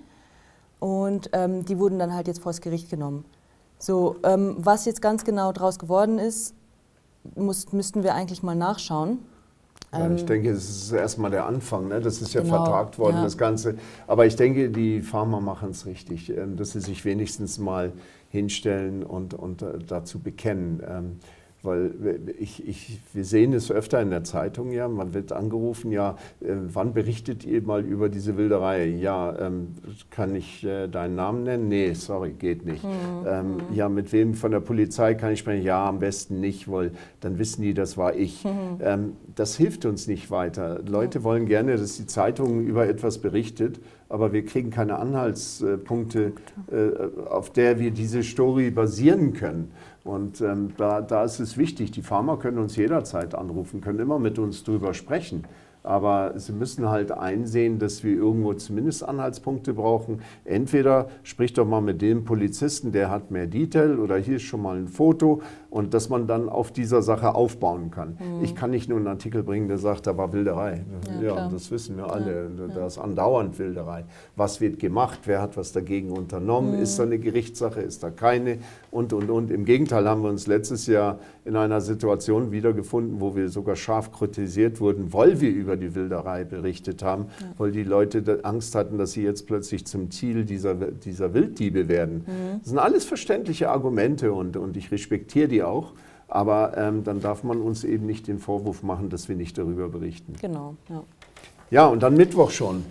und ähm, die wurden dann halt jetzt vors Gericht genommen. So, ähm, was jetzt ganz genau draus geworden ist, Muss, müssten wir eigentlich mal nachschauen. Ja, ich denke, es ist erstmal der Anfang. Ne? Das ist ja genau, vertagt worden, ja. das Ganze. Aber ich denke, die Farmer machen es richtig, dass sie sich wenigstens mal hinstellen und, und dazu bekennen. Weil ich, ich, wir sehen es öfter in der Zeitung, ja, man wird angerufen, ja, äh, wann berichtet ihr mal über diese Wilderei? Ja, ähm, kann ich äh, deinen Namen nennen? Nee, sorry, geht nicht. Mhm. Ähm, ja, mit wem von der Polizei kann ich sprechen? Ja, am besten nicht, weil dann wissen die, das war ich. Mhm. Ähm, das hilft uns nicht weiter. Leute mhm. wollen gerne, dass die Zeitung über etwas berichtet, aber wir kriegen keine Anhaltspunkte, äh, auf der wir diese Story basieren können. Und ähm, da, da ist es wichtig, die Farmer können uns jederzeit anrufen, können immer mit uns drüber sprechen. Aber sie müssen halt einsehen, dass wir irgendwo zumindest Anhaltspunkte brauchen. Entweder sprich doch mal mit dem Polizisten, der hat mehr Detail oder hier ist schon mal ein Foto und dass man dann auf dieser Sache aufbauen kann. Mhm. Ich kann nicht nur einen Artikel bringen, der sagt, da war Wilderei. Ja, ja das wissen wir alle. Ja, da ist andauernd Wilderei. Was wird gemacht? Wer hat was dagegen unternommen? Mhm. Ist da eine Gerichtssache? Ist da keine? Und, und, und. Im Gegenteil haben wir uns letztes Jahr in einer Situation wiedergefunden, wo wir sogar scharf kritisiert wurden, weil wir über die Wilderei berichtet haben, ja. weil die Leute Angst hatten, dass sie jetzt plötzlich zum Ziel dieser, dieser Wilddiebe werden. Mhm. Das sind alles verständliche Argumente und, und ich respektiere die auch, aber ähm, dann darf man uns eben nicht den Vorwurf machen, dass wir nicht darüber berichten. Genau, ja. Ja, und dann Mittwoch schon.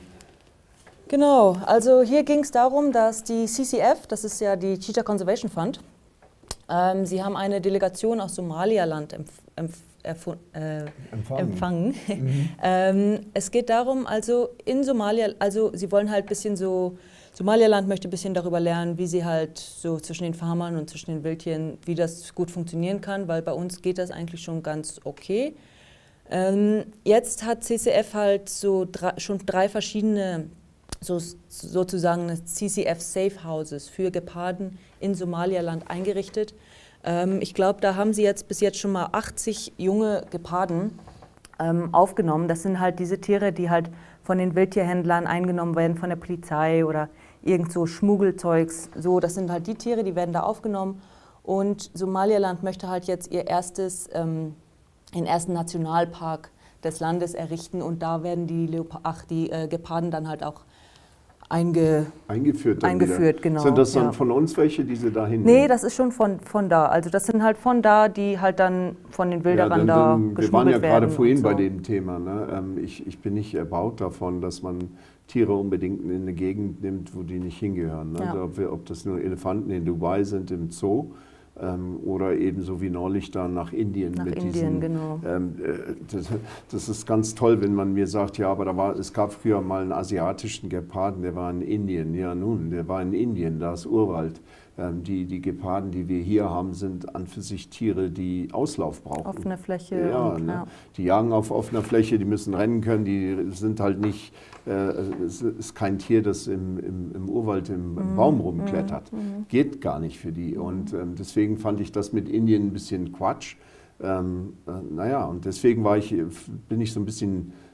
Genau, also hier ging es darum, dass die C C F, das ist ja die Cheetah Conservation Fund, ähm, sie haben eine Delegation aus Somaliland empf empf Äh, empfangen. empfangen. Mhm. ähm, es geht darum, also in Somalia, also sie wollen halt ein bisschen so, Somaliland möchte ein bisschen darüber lernen, wie sie halt so zwischen den Farmern und zwischen den Wildtieren, wie das gut funktionieren kann, weil bei uns geht das eigentlich schon ganz okay. Ähm, jetzt hat C C F halt so drei, schon drei verschiedene, so, sozusagen C C F Safe Houses für Geparden in Somaliland eingerichtet. Ich glaube, da haben sie jetzt bis jetzt schon mal achtzig junge Geparden ähm, aufgenommen. Das sind halt diese Tiere, die halt von den Wildtierhändlern eingenommen werden, von der Polizei oder irgend so Schmuggelzeugs. So, das sind halt die Tiere, die werden da aufgenommen. Und Somaliland möchte halt jetzt ihr erstes, ähm, den ersten Nationalpark des Landes errichten und da werden die, Leopa ach, die äh, Geparden dann halt auch Einge eingeführt. eingeführt genau. Sind das dann ja. von uns welche, die sie da hinnehmen? Nee, das ist schon von, von da. Also das sind halt von da, die halt dann von den Wilderern ja, dann, dann, da geschmuggelt werden. Wir waren ja gerade vorhin so. bei dem Thema. Ne? Ähm, ich, ich bin nicht erbaut davon, dass man Tiere unbedingt in eine Gegend nimmt, wo die nicht hingehören. Ne? Ja. Also ob, wir, ob das nur Elefanten in Dubai sind im Zoo, Ähm, oder ebenso wie neulich da nach Indien. Nach mit Indien, diesen, genau. Ähm, das, das ist ganz toll, wenn man mir sagt, ja, aber da war, es gab früher mal einen asiatischen Geparden, der war in Indien. Ja nun, der war in Indien, da ist Urwald. Ähm, die, die Geparden, die wir hier haben, sind an für sich Tiere, die Auslauf brauchen. Offene Fläche. Ja, und, ne? ja. Die jagen auf offener Fläche, die müssen rennen können, die sind halt nicht, äh, es ist kein Tier, das im, im, im Urwald im, im Mhm. Baum rumklettert. Mhm. Geht gar nicht für die. Und ähm, deswegen fand ich das mit Indien ein bisschen Quatsch. Ähm, äh, naja, und deswegen war ich, bin ich so ein bisschen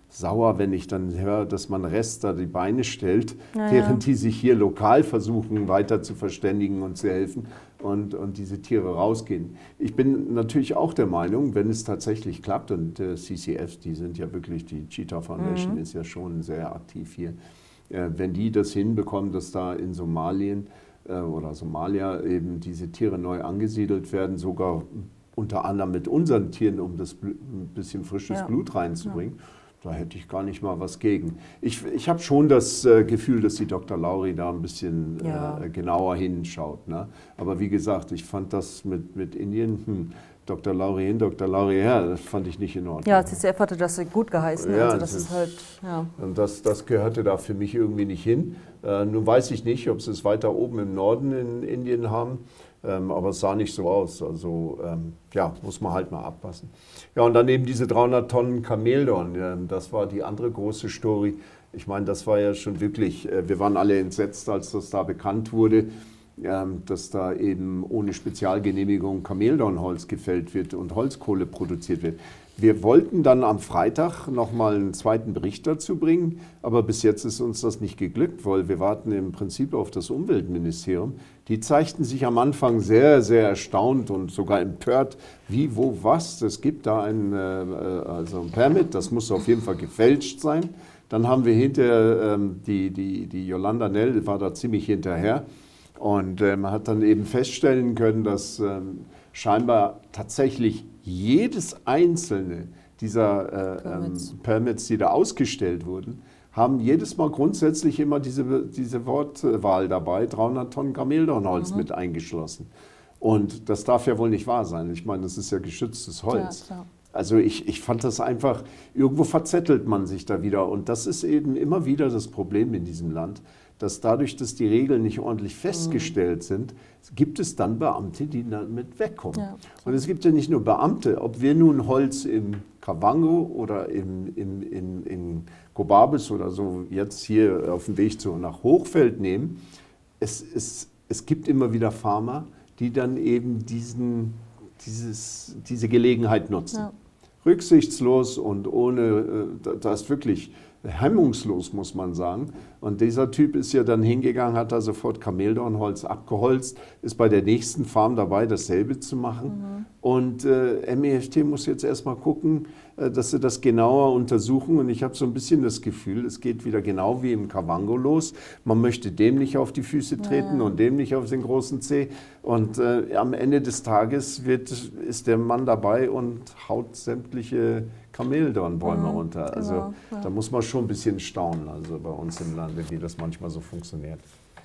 sauer, wenn ich dann höre, dass man Rest da die Beine stellt, ja, während ja. die sich hier lokal versuchen, weiter zu verständigen und zu helfen und, und diese Tiere rausgehen. Ich bin natürlich auch der Meinung, wenn es tatsächlich klappt, und äh, C C F, die sind ja wirklich, die Cheetah Foundation Mhm. ist ja schon sehr aktiv hier, äh, wenn die das hinbekommen, dass da in Somalien äh, oder Somalia eben diese Tiere neu angesiedelt werden, sogar unter anderem mit unseren Tieren, um das Bl- ein bisschen frisches Ja. Blut reinzubringen, ja. Da hätte ich gar nicht mal was gegen. Ich, ich habe schon das äh, Gefühl, dass die Doktor Lauri da ein bisschen Ja. äh, genauer hinschaut. Ne? Aber wie gesagt, ich fand das mit, mit Indien, hm, Doktor Lauri hin, Doktor Lauri her, das fand ich nicht in Ordnung. Ja, C C F hatte das gut geheißen. Ja, also das das ist halt, ja. Und das, das gehörte da für mich irgendwie nicht hin. Äh, nun weiß ich nicht, ob sie es weiter oben im Norden in Indien haben, ähm, aber es sah nicht so aus. Also ähm, ja, muss man halt mal abpassen. Ja, und dann eben diese dreihundert Tonnen Kameldorn, ähm, das war die andere große Story. Ich meine, das war ja schon wirklich, äh, wir waren alle entsetzt, als das da bekannt wurde, ähm, dass da eben ohne Spezialgenehmigung Kameldornholz gefällt wird und Holzkohle produziert wird. Wir wollten dann am Freitag nochmal einen zweiten Bericht dazu bringen, aber bis jetzt ist uns das nicht geglückt, weil wir warten im Prinzip auf das Umweltministerium. Die zeigten sich am Anfang sehr, sehr erstaunt und sogar empört, wie, wo, was. Es gibt da ein, äh, also ein Permit, das muss auf jeden Fall gefälscht sein. Dann haben wir hinterher, ähm, die, die, die Yolanda Nell war da ziemlich hinterher und äh, man hat dann eben feststellen können, dass ähm, scheinbar tatsächlich jedes einzelne dieser äh, Permits. Ähm, Permits, die da ausgestellt wurden, haben jedes Mal grundsätzlich immer diese, diese Wortwahl dabei, dreihundert Tonnen Kameldornholz mhm. mit eingeschlossen. Und das darf ja wohl nicht wahr sein. Ich meine, das ist ja geschütztes Holz. Ja, also ich, ich fand das einfach, irgendwo verzettelt man sich da wieder. Und das ist eben immer wieder das Problem in diesem Land, dass dadurch, dass die Regeln nicht ordentlich festgestellt sind, gibt es dann Beamte, die damit wegkommen. Ja. Und es gibt ja nicht nur Beamte, ob wir nun Holz im Kavango oder im, im, in, in Gobabis oder so jetzt hier auf dem Weg zu, nach Hochfeld nehmen, es, es, es gibt immer wieder Farmer, die dann eben diesen, dieses, diese Gelegenheit nutzen. Ja. Rücksichtslos und ohne, da ist wirklich hemmungslos, muss man sagen. Und dieser Typ ist ja dann hingegangen, hat da sofort Kameldornholz abgeholzt, ist bei der nächsten Farm dabei, dasselbe zu machen. Mhm. Und äh, M E F T muss jetzt erstmal gucken, äh, dass sie das genauer untersuchen. Und ich habe so ein bisschen das Gefühl, es geht wieder genau wie im Kavango los. Man möchte dem nicht auf die Füße treten ja. und dem nicht auf den großen Zeh. Und äh, am Ende des Tages wird, ist der Mann dabei und haut sämtliche Kameldornbäume mhm, runter. Also genau, ja. da muss man schon ein bisschen staunen, also bei uns im Lande, wie das manchmal so funktioniert.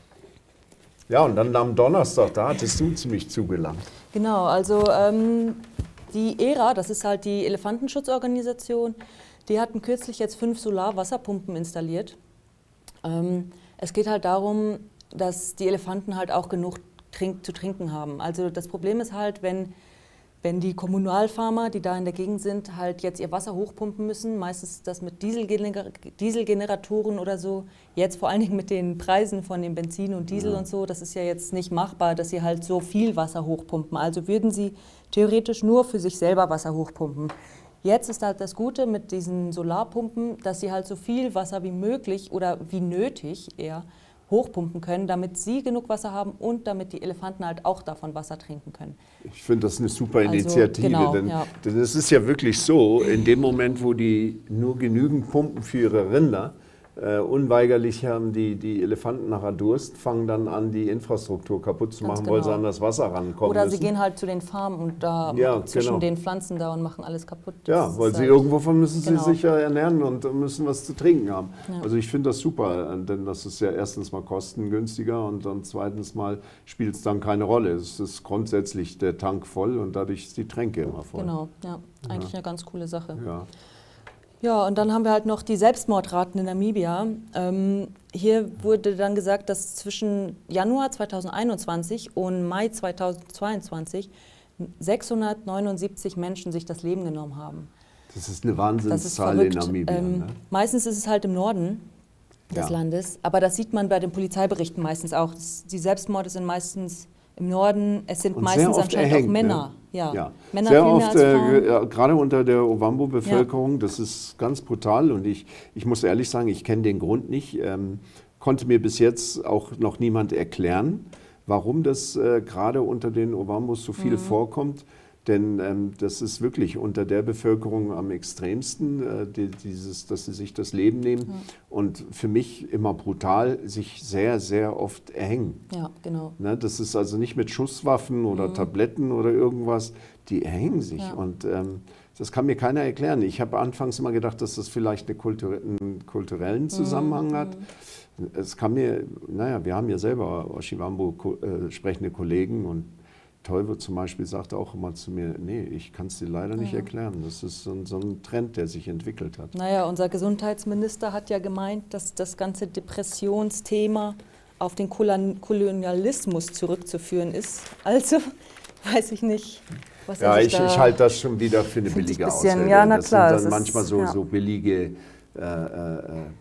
Ja, und dann am Donnerstag, da hattest du ziemlich zugelangt. Genau, also ähm, die E R A, das ist halt die Elefantenschutzorganisation, die hatten kürzlich jetzt fünf Solarwasserpumpen installiert. Ähm, es geht halt darum, dass die Elefanten halt auch genug trink zu trinken haben. Also das Problem ist halt, wenn Wenn die Kommunalfarmer, die da in der Gegend sind, halt jetzt ihr Wasser hochpumpen müssen, meistens das mit Dieselgener Dieselgeneratoren oder so, jetzt vor allen Dingen mit den Preisen von dem Benzin und Diesel ja. und so, das ist ja jetzt nicht machbar, dass sie halt so viel Wasser hochpumpen. Also würden sie theoretisch nur für sich selber Wasser hochpumpen. Jetzt ist halt das Gute mit diesen Solarpumpen, dass sie halt so viel Wasser wie möglich oder wie nötig eher hochpumpen können, damit sie genug Wasser haben und damit die Elefanten halt auch davon Wasser trinken können. Ich finde das eine super Initiative, also, genau, denn, ja. denn es ist ja wirklich so, in dem Moment, wo die nur genügend pumpen für ihre Rinder, äh, unweigerlich haben die, die Elefanten nachher Durst, fangen dann an, die Infrastruktur kaputt zu machen, genau. weil sie an das Wasser rankommen Oder müssen. sie gehen halt zu den Farmen und da ja, zwischen genau. den Pflanzen da und machen alles kaputt. Das ja, weil sie halt, irgendwovon müssen genau. sie sich ja ernähren und müssen was zu trinken haben. Ja. Also ich finde das super, denn das ist ja erstens mal kostengünstiger und dann zweitens mal spielt es dann keine Rolle. Es ist grundsätzlich der Tank voll und dadurch ist die Tränke immer voll. Genau, ja, eigentlich ja. eine ganz coole Sache. Ja. Ja, und dann haben wir halt noch die Selbstmordraten in Namibia. Ähm, hier wurde dann gesagt, dass zwischen Januar zweitausendeinundzwanzig und Mai zweitausendzweiundzwanzig sechshundertneunundsiebzig Menschen sich das Leben genommen haben. Das ist eine Wahnsinnszahl in Namibia. Ähm, ne? Meistens ist es halt im Norden des ja. Landes, aber das sieht man bei den Polizeiberichten meistens auch. Die Selbstmorde sind meistens im Norden, es sind und meistens sehr oft anscheinend erhängt, auch Männer. Ne? Ja, ja. Männer sehr viel mehr oft, als äh, Frauen. ja, gerade unter der Ovambo-Bevölkerung, ja. das ist ganz brutal und ich, ich muss ehrlich sagen, ich kenne den Grund nicht, ähm, konnte mir bis jetzt auch noch niemand erklären, warum das äh, gerade unter den Ovambos so viel mhm. vorkommt. Denn ähm, das ist wirklich unter der Bevölkerung am extremsten, äh, die, dieses, dass sie sich das Leben nehmen ja. und für mich immer brutal sich sehr, sehr oft erhängen. Ja, genau. Ne, das ist also nicht mit Schusswaffen oder mhm. Tabletten oder irgendwas, die erhängen sich. Ja. Und ähm, das kann mir keiner erklären. Ich habe anfangs immer gedacht, dass das vielleicht eine Kultur einen kulturellen Zusammenhang mhm. hat. Es kann mir, naja, wir haben ja selber Oshivambo äh, sprechende Kollegen und Teuwe zum Beispiel sagte auch immer zu mir, nee, ich kann es dir leider nicht ja. erklären. Das ist so ein, so ein Trend, der sich entwickelt hat. Naja, unser Gesundheitsminister hat ja gemeint, dass das ganze Depressionsthema auf den Kolonialismus zurückzuführen ist. Also, weiß ich nicht, was ja, er ich, da ich halte das schon wieder für eine billige Ausrede. Ja, na das klar, sind dann das manchmal ist, so, ja. so billige äh, äh,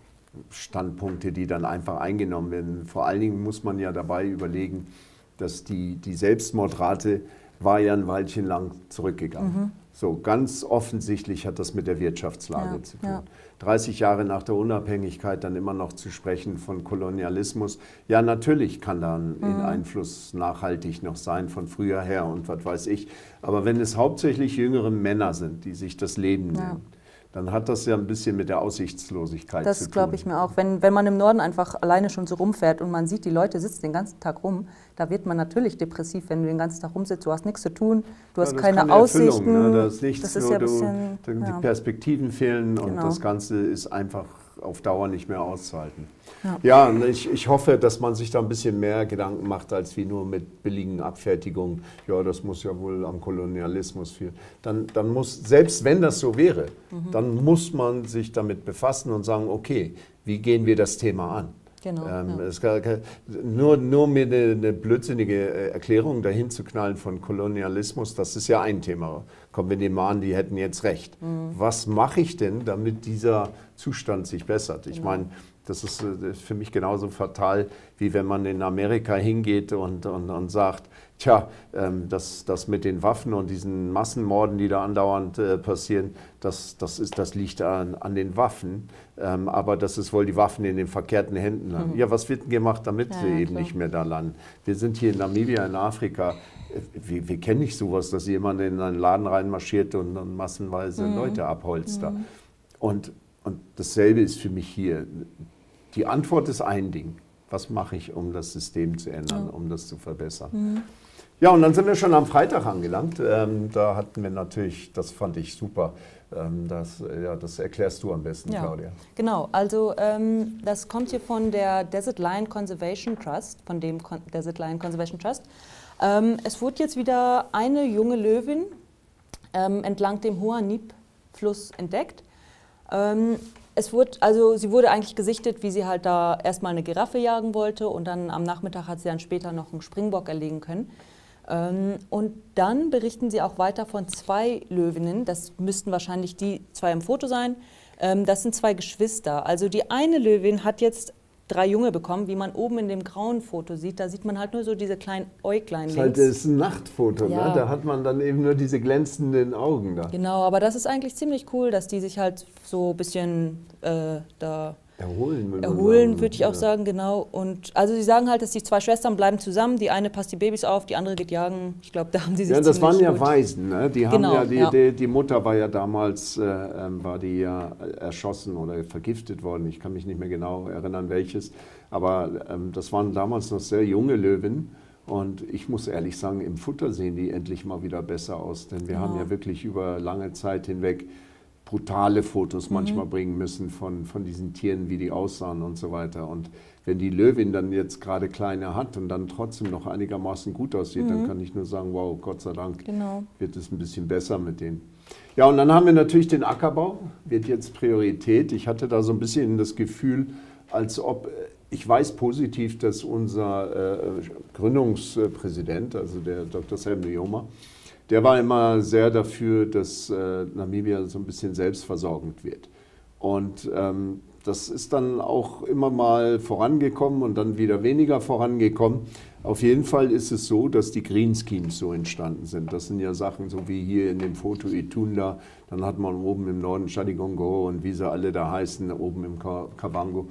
Standpunkte, die dann einfach eingenommen werden. Vor allen Dingen muss man ja dabei überlegen, dass die, die Selbstmordrate war ja ein Weilchen lang zurückgegangen. Mhm. So, ganz offensichtlich hat das mit der Wirtschaftslage ja, zu tun. Ja. dreißig Jahre nach der Unabhängigkeit dann immer noch zu sprechen von Kolonialismus. Ja, natürlich kann da ein mhm. Einfluss nachhaltig noch sein von früher her und was weiß ich. Aber wenn es hauptsächlich jüngere Männer sind, die sich das Leben ja. nehmen, dann hat das ja ein bisschen mit der Aussichtslosigkeit das zu tun. Das glaube ich mir auch. Wenn, wenn man im Norden einfach alleine schon so rumfährt und man sieht, die Leute sitzen den ganzen Tag rum, da wird man natürlich depressiv, wenn du den ganzen Tag rumsitzt. Du hast nichts zu tun, du hast ja, keine, keine Aussichten. Ne? Das ist nichts, das ist nur ja du, bisschen, die ja. Perspektiven fehlen genau. und das Ganze ist einfach auf Dauer nicht mehr auszuhalten. Ja, ja und ich, ich hoffe, dass man sich da ein bisschen mehr Gedanken macht, als wie nur mit billigen Abfertigungen. Ja, das muss ja wohl am Kolonialismus führen. Dann, dann muss, selbst wenn das so wäre, mhm. dann muss man sich damit befassen und sagen, okay, wie gehen wir das Thema an? Genau, ähm, ja. es kann, nur, nur mir eine, eine blödsinnige Erklärung dahin zu knallen von Kolonialismus, das ist ja ein Thema. Komm, wir nehmen an, die hätten jetzt recht. Mhm. Was mache ich denn, damit dieser Zustand sich bessert? Ich genau. meine, das ist für mich genauso fatal, wie wenn man in Amerika hingeht und, und, und sagt, tja, ähm, das, das mit den Waffen und diesen Massenmorden, die da andauernd äh, passieren, das, das, ist, das liegt an, an den Waffen, ähm, aber das ist wohl die Waffen in den verkehrten Händen landen. Mhm. Ja, was wird denn gemacht, damit ja, sie eben klar. nicht mehr da landen? Wir sind hier in Namibia, in Afrika, wir, wir kennen nicht sowas, dass jemand in einen Laden reinmarschiert und dann massenweise mhm. Leute abholzt. Mhm. Und, und dasselbe ist für mich hier. Die Antwort ist ein Ding. Was mache ich, um das System zu ändern, ja. um das zu verbessern? Mhm. Ja, und dann sind wir schon am Freitag angelangt. Ähm, da hatten wir natürlich, das fand ich super, ähm, das, ja, das erklärst du am besten, ja, Claudia. Genau, also ähm, das kommt hier von der Desert Lion Conservation Trust, von dem Con Desert Lion Conservation Trust. Ähm, es wurde jetzt wieder eine junge Löwin ähm, entlang dem Hoanib-Fluss entdeckt. Ähm, Es wurde, also sie wurde eigentlich gesichtet, wie sie halt da erstmal eine Giraffe jagen wollte und dann am Nachmittag hat sie dann später noch einen Springbock erlegen können. Ähm, und dann berichten sie auch weiter von zwei Löwinnen, das müssten wahrscheinlich die zwei im Foto sein. Ähm, das sind zwei Geschwister. Also die eine Löwin hat jetzt drei Junge bekommen, wie man oben in dem grauen Foto sieht. Da sieht man halt nur so diese kleinen Äuglein links. Das ist, halt, das ist ein Nachtfoto, ja. ne? Da hat man dann eben nur diese glänzenden Augen da. Genau, aber das ist eigentlich ziemlich cool, dass die sich halt so ein bisschen äh, da erholen, erholen würde ich auch ja. sagen, genau. Und also sie sagen halt, dass die zwei Schwestern bleiben zusammen, die eine passt die Babys auf, die andere geht jagen. Ich glaube, da haben sie sich ja, das waren ja gut. Waisen, ne? Die haben genau, ja, die, ja. Die, die Mutter war ja damals, äh, war die ja erschossen oder vergiftet worden. Ich kann mich nicht mehr genau erinnern, welches. Aber ähm, das waren damals noch sehr junge Löwen. Und ich muss ehrlich sagen, im Futter sehen die endlich mal wieder besser aus. Denn wir ja. haben ja wirklich über lange Zeit hinweg brutale Fotos mhm. manchmal bringen müssen von, von diesen Tieren, wie die aussahen und so weiter. Und wenn die Löwin dann jetzt gerade kleine hat und dann trotzdem noch einigermaßen gut aussieht, mhm. dann kann ich nur sagen, wow, Gott sei Dank genau. wird es ein bisschen besser mit denen. Ja, und dann haben wir natürlich den Ackerbau, wird jetzt Priorität. Ich hatte da so ein bisschen das Gefühl, als ob, ich weiß positiv, dass unser äh, Gründungspräsident, also der Doktor Sam Nujoma, der war immer sehr dafür, dass äh, Namibia so ein bisschen selbstversorgend wird. Und ähm, das ist dann auch immer mal vorangekommen und dann wieder weniger vorangekommen. Auf jeden Fall ist es so, dass die Green Schemes so entstanden sind. Das sind ja Sachen, so wie hier in dem Foto Itunda, dann hat man oben im Norden Chadigongo und wie sie alle da heißen, oben im Kavango.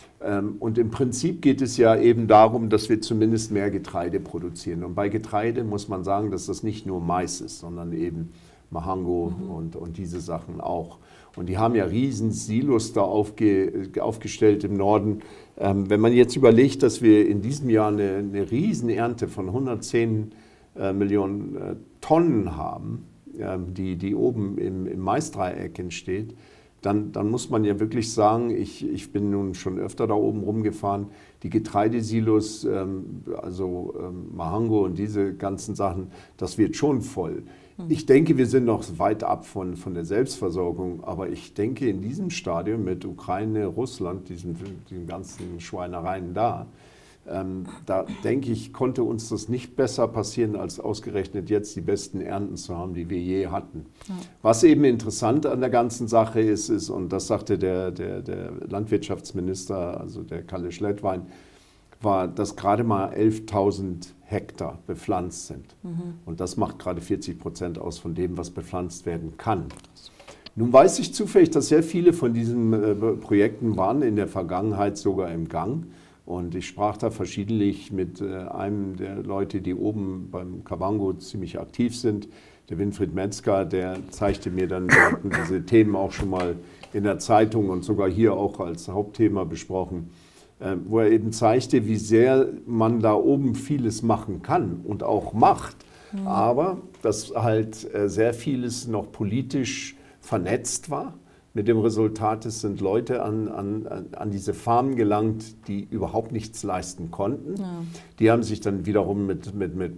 Und im Prinzip geht es ja eben darum, dass wir zumindest mehr Getreide produzieren. Und bei Getreide muss man sagen, dass das nicht nur Mais ist, sondern eben Mahango mhm. und, und diese Sachen auch. Und die haben ja riesen Silos da aufge, aufgestellt im Norden. Ähm, wenn man jetzt überlegt, dass wir in diesem Jahr eine, eine riesen Ernte von hundertzehn äh, Millionen äh, Tonnen haben, äh, die, die oben im, im Maisdreieck entsteht, dann, dann muss man ja wirklich sagen, ich, ich bin nun schon öfter da oben rumgefahren, die Getreidesilos, ähm, also ähm, Mahango und diese ganzen Sachen, das wird schon voll. Ich denke, wir sind noch weit ab von, von der Selbstversorgung, aber ich denke, in diesem Stadium mit Ukraine, Russland, diesen, diesen ganzen Schweinereien da, ähm, da denke ich, konnte uns das nicht besser passieren, als ausgerechnet jetzt die besten Ernten zu haben, die wir je hatten. Ja. Was eben interessant an der ganzen Sache ist, ist und das sagte der, der, der Landwirtschaftsminister, also der Kalle Schlettwein, war, dass gerade mal elftausend Hektar bepflanzt sind. Mhm. Und das macht gerade vierzig Prozent aus von dem, was bepflanzt werden kann. Nun weiß ich zufällig, dass sehr viele von diesen äh, Projekten waren in der Vergangenheit sogar im Gang. Und ich sprach da verschiedentlich mit äh, einem der Leute, die oben beim Kavango ziemlich aktiv sind, der Winfried Metzger, der zeigte mir dann, wir hatten diese Themen auch schon mal in der Zeitung und sogar hier auch als Hauptthema besprochen, wo er eben zeigte, wie sehr man da oben vieles machen kann und auch macht, mhm. aber dass halt sehr vieles noch politisch vernetzt war. Mit dem Resultat, es sind Leute an, an, an diese Farmen gelangt, die überhaupt nichts leisten konnten. Ja. Die haben sich dann wiederum mit, mit, mit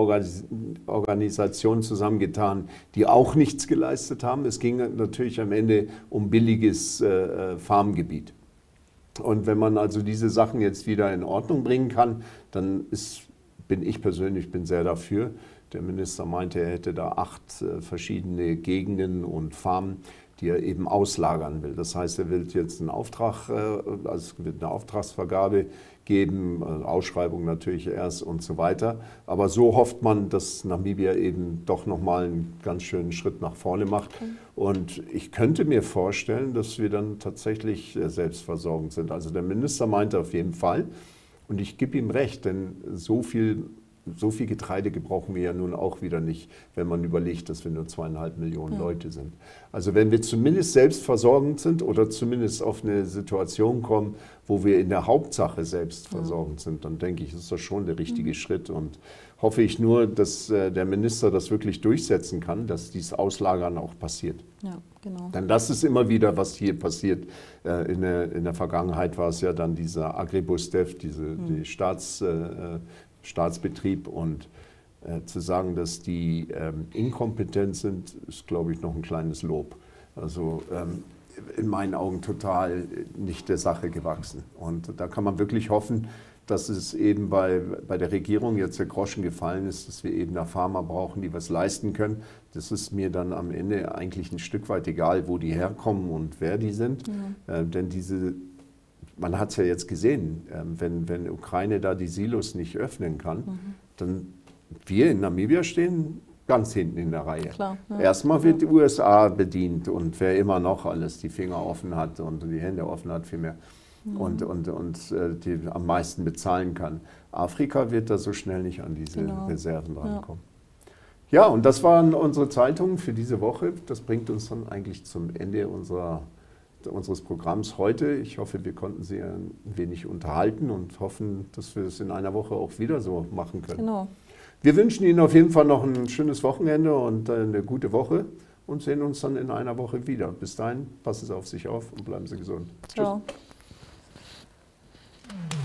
Partnerorganisationen zusammengetan, die auch nichts geleistet haben. Es ging natürlich am Ende um billiges äh, Farmgebiet. Und wenn man also diese Sachen jetzt wieder in Ordnung bringen kann, dann ist, bin ich persönlich bin sehr dafür. Der Minister meinte, er hätte da acht äh, verschiedene Gegenden und Farmen, die er eben auslagern will. Das heißt, er will jetzt einen Auftrag, äh, also es wird eine Auftragsvergabe geben, äh, Ausschreibung natürlich erst und so weiter. Aber so hofft man, dass Namibia eben doch nochmal einen ganz schönen Schritt nach vorne macht. Okay. Und ich könnte mir vorstellen, dass wir dann tatsächlich äh, selbstversorgend sind. Also der Minister meinte auf jeden Fall, und ich gebe ihm recht, denn so viel So viel Getreide gebrauchen wir ja nun auch wieder nicht, wenn man überlegt, dass wir nur zweieinhalb Millionen ja. Leute sind. Also wenn wir zumindest selbstversorgend sind oder zumindest auf eine Situation kommen, wo wir in der Hauptsache selbstversorgend ja. sind, dann denke ich, ist das schon der richtige mhm. Schritt. Und hoffe ich nur, dass äh, der Minister das wirklich durchsetzen kann, dass dieses Auslagern auch passiert. Ja, genau. Denn das ist immer wieder, was hier passiert. Äh, in, der, in der Vergangenheit war es ja dann dieser Agribus-Dev, diese mhm. die Staats... Äh, Staatsbetrieb und äh, zu sagen, dass die ähm, inkompetent sind, ist, glaube ich, noch ein kleines Lob. Also ähm, in meinen Augen total nicht der Sache gewachsen. Und da kann man wirklich hoffen, dass es eben bei, bei der Regierung jetzt der Groschen gefallen ist, dass wir eben da Farmer brauchen, die was leisten können. Das ist mir dann am Ende eigentlich ein Stück weit egal, wo die herkommen und wer die sind. Mhm. Äh, denn diese Man hat es ja jetzt gesehen, wenn, wenn Ukraine da die Silos nicht öffnen kann, mhm. dann wir in Namibia stehen ganz hinten in der Reihe. Klar, ja. Erstmal wird die U S A bedient und wer immer noch alles die Finger offen hat und die Hände offen hat vielmehr mhm. und, und, und die am meisten bezahlen kann. Afrika wird da so schnell nicht an diese genau. Reserven rankommen. Ja. ja, und das waren unsere Zeitungen für diese Woche. Das bringt uns dann eigentlich zum Ende unserer unseres Programms heute. Ich hoffe, wir konnten Sie ein wenig unterhalten und hoffen, dass wir es in einer Woche auch wieder so machen können. Genau. Wir wünschen Ihnen auf jeden Fall noch ein schönes Wochenende und eine gute Woche und sehen uns dann in einer Woche wieder. Bis dahin, passen Sie auf sich auf und bleiben Sie gesund. Ciao. Tschüss.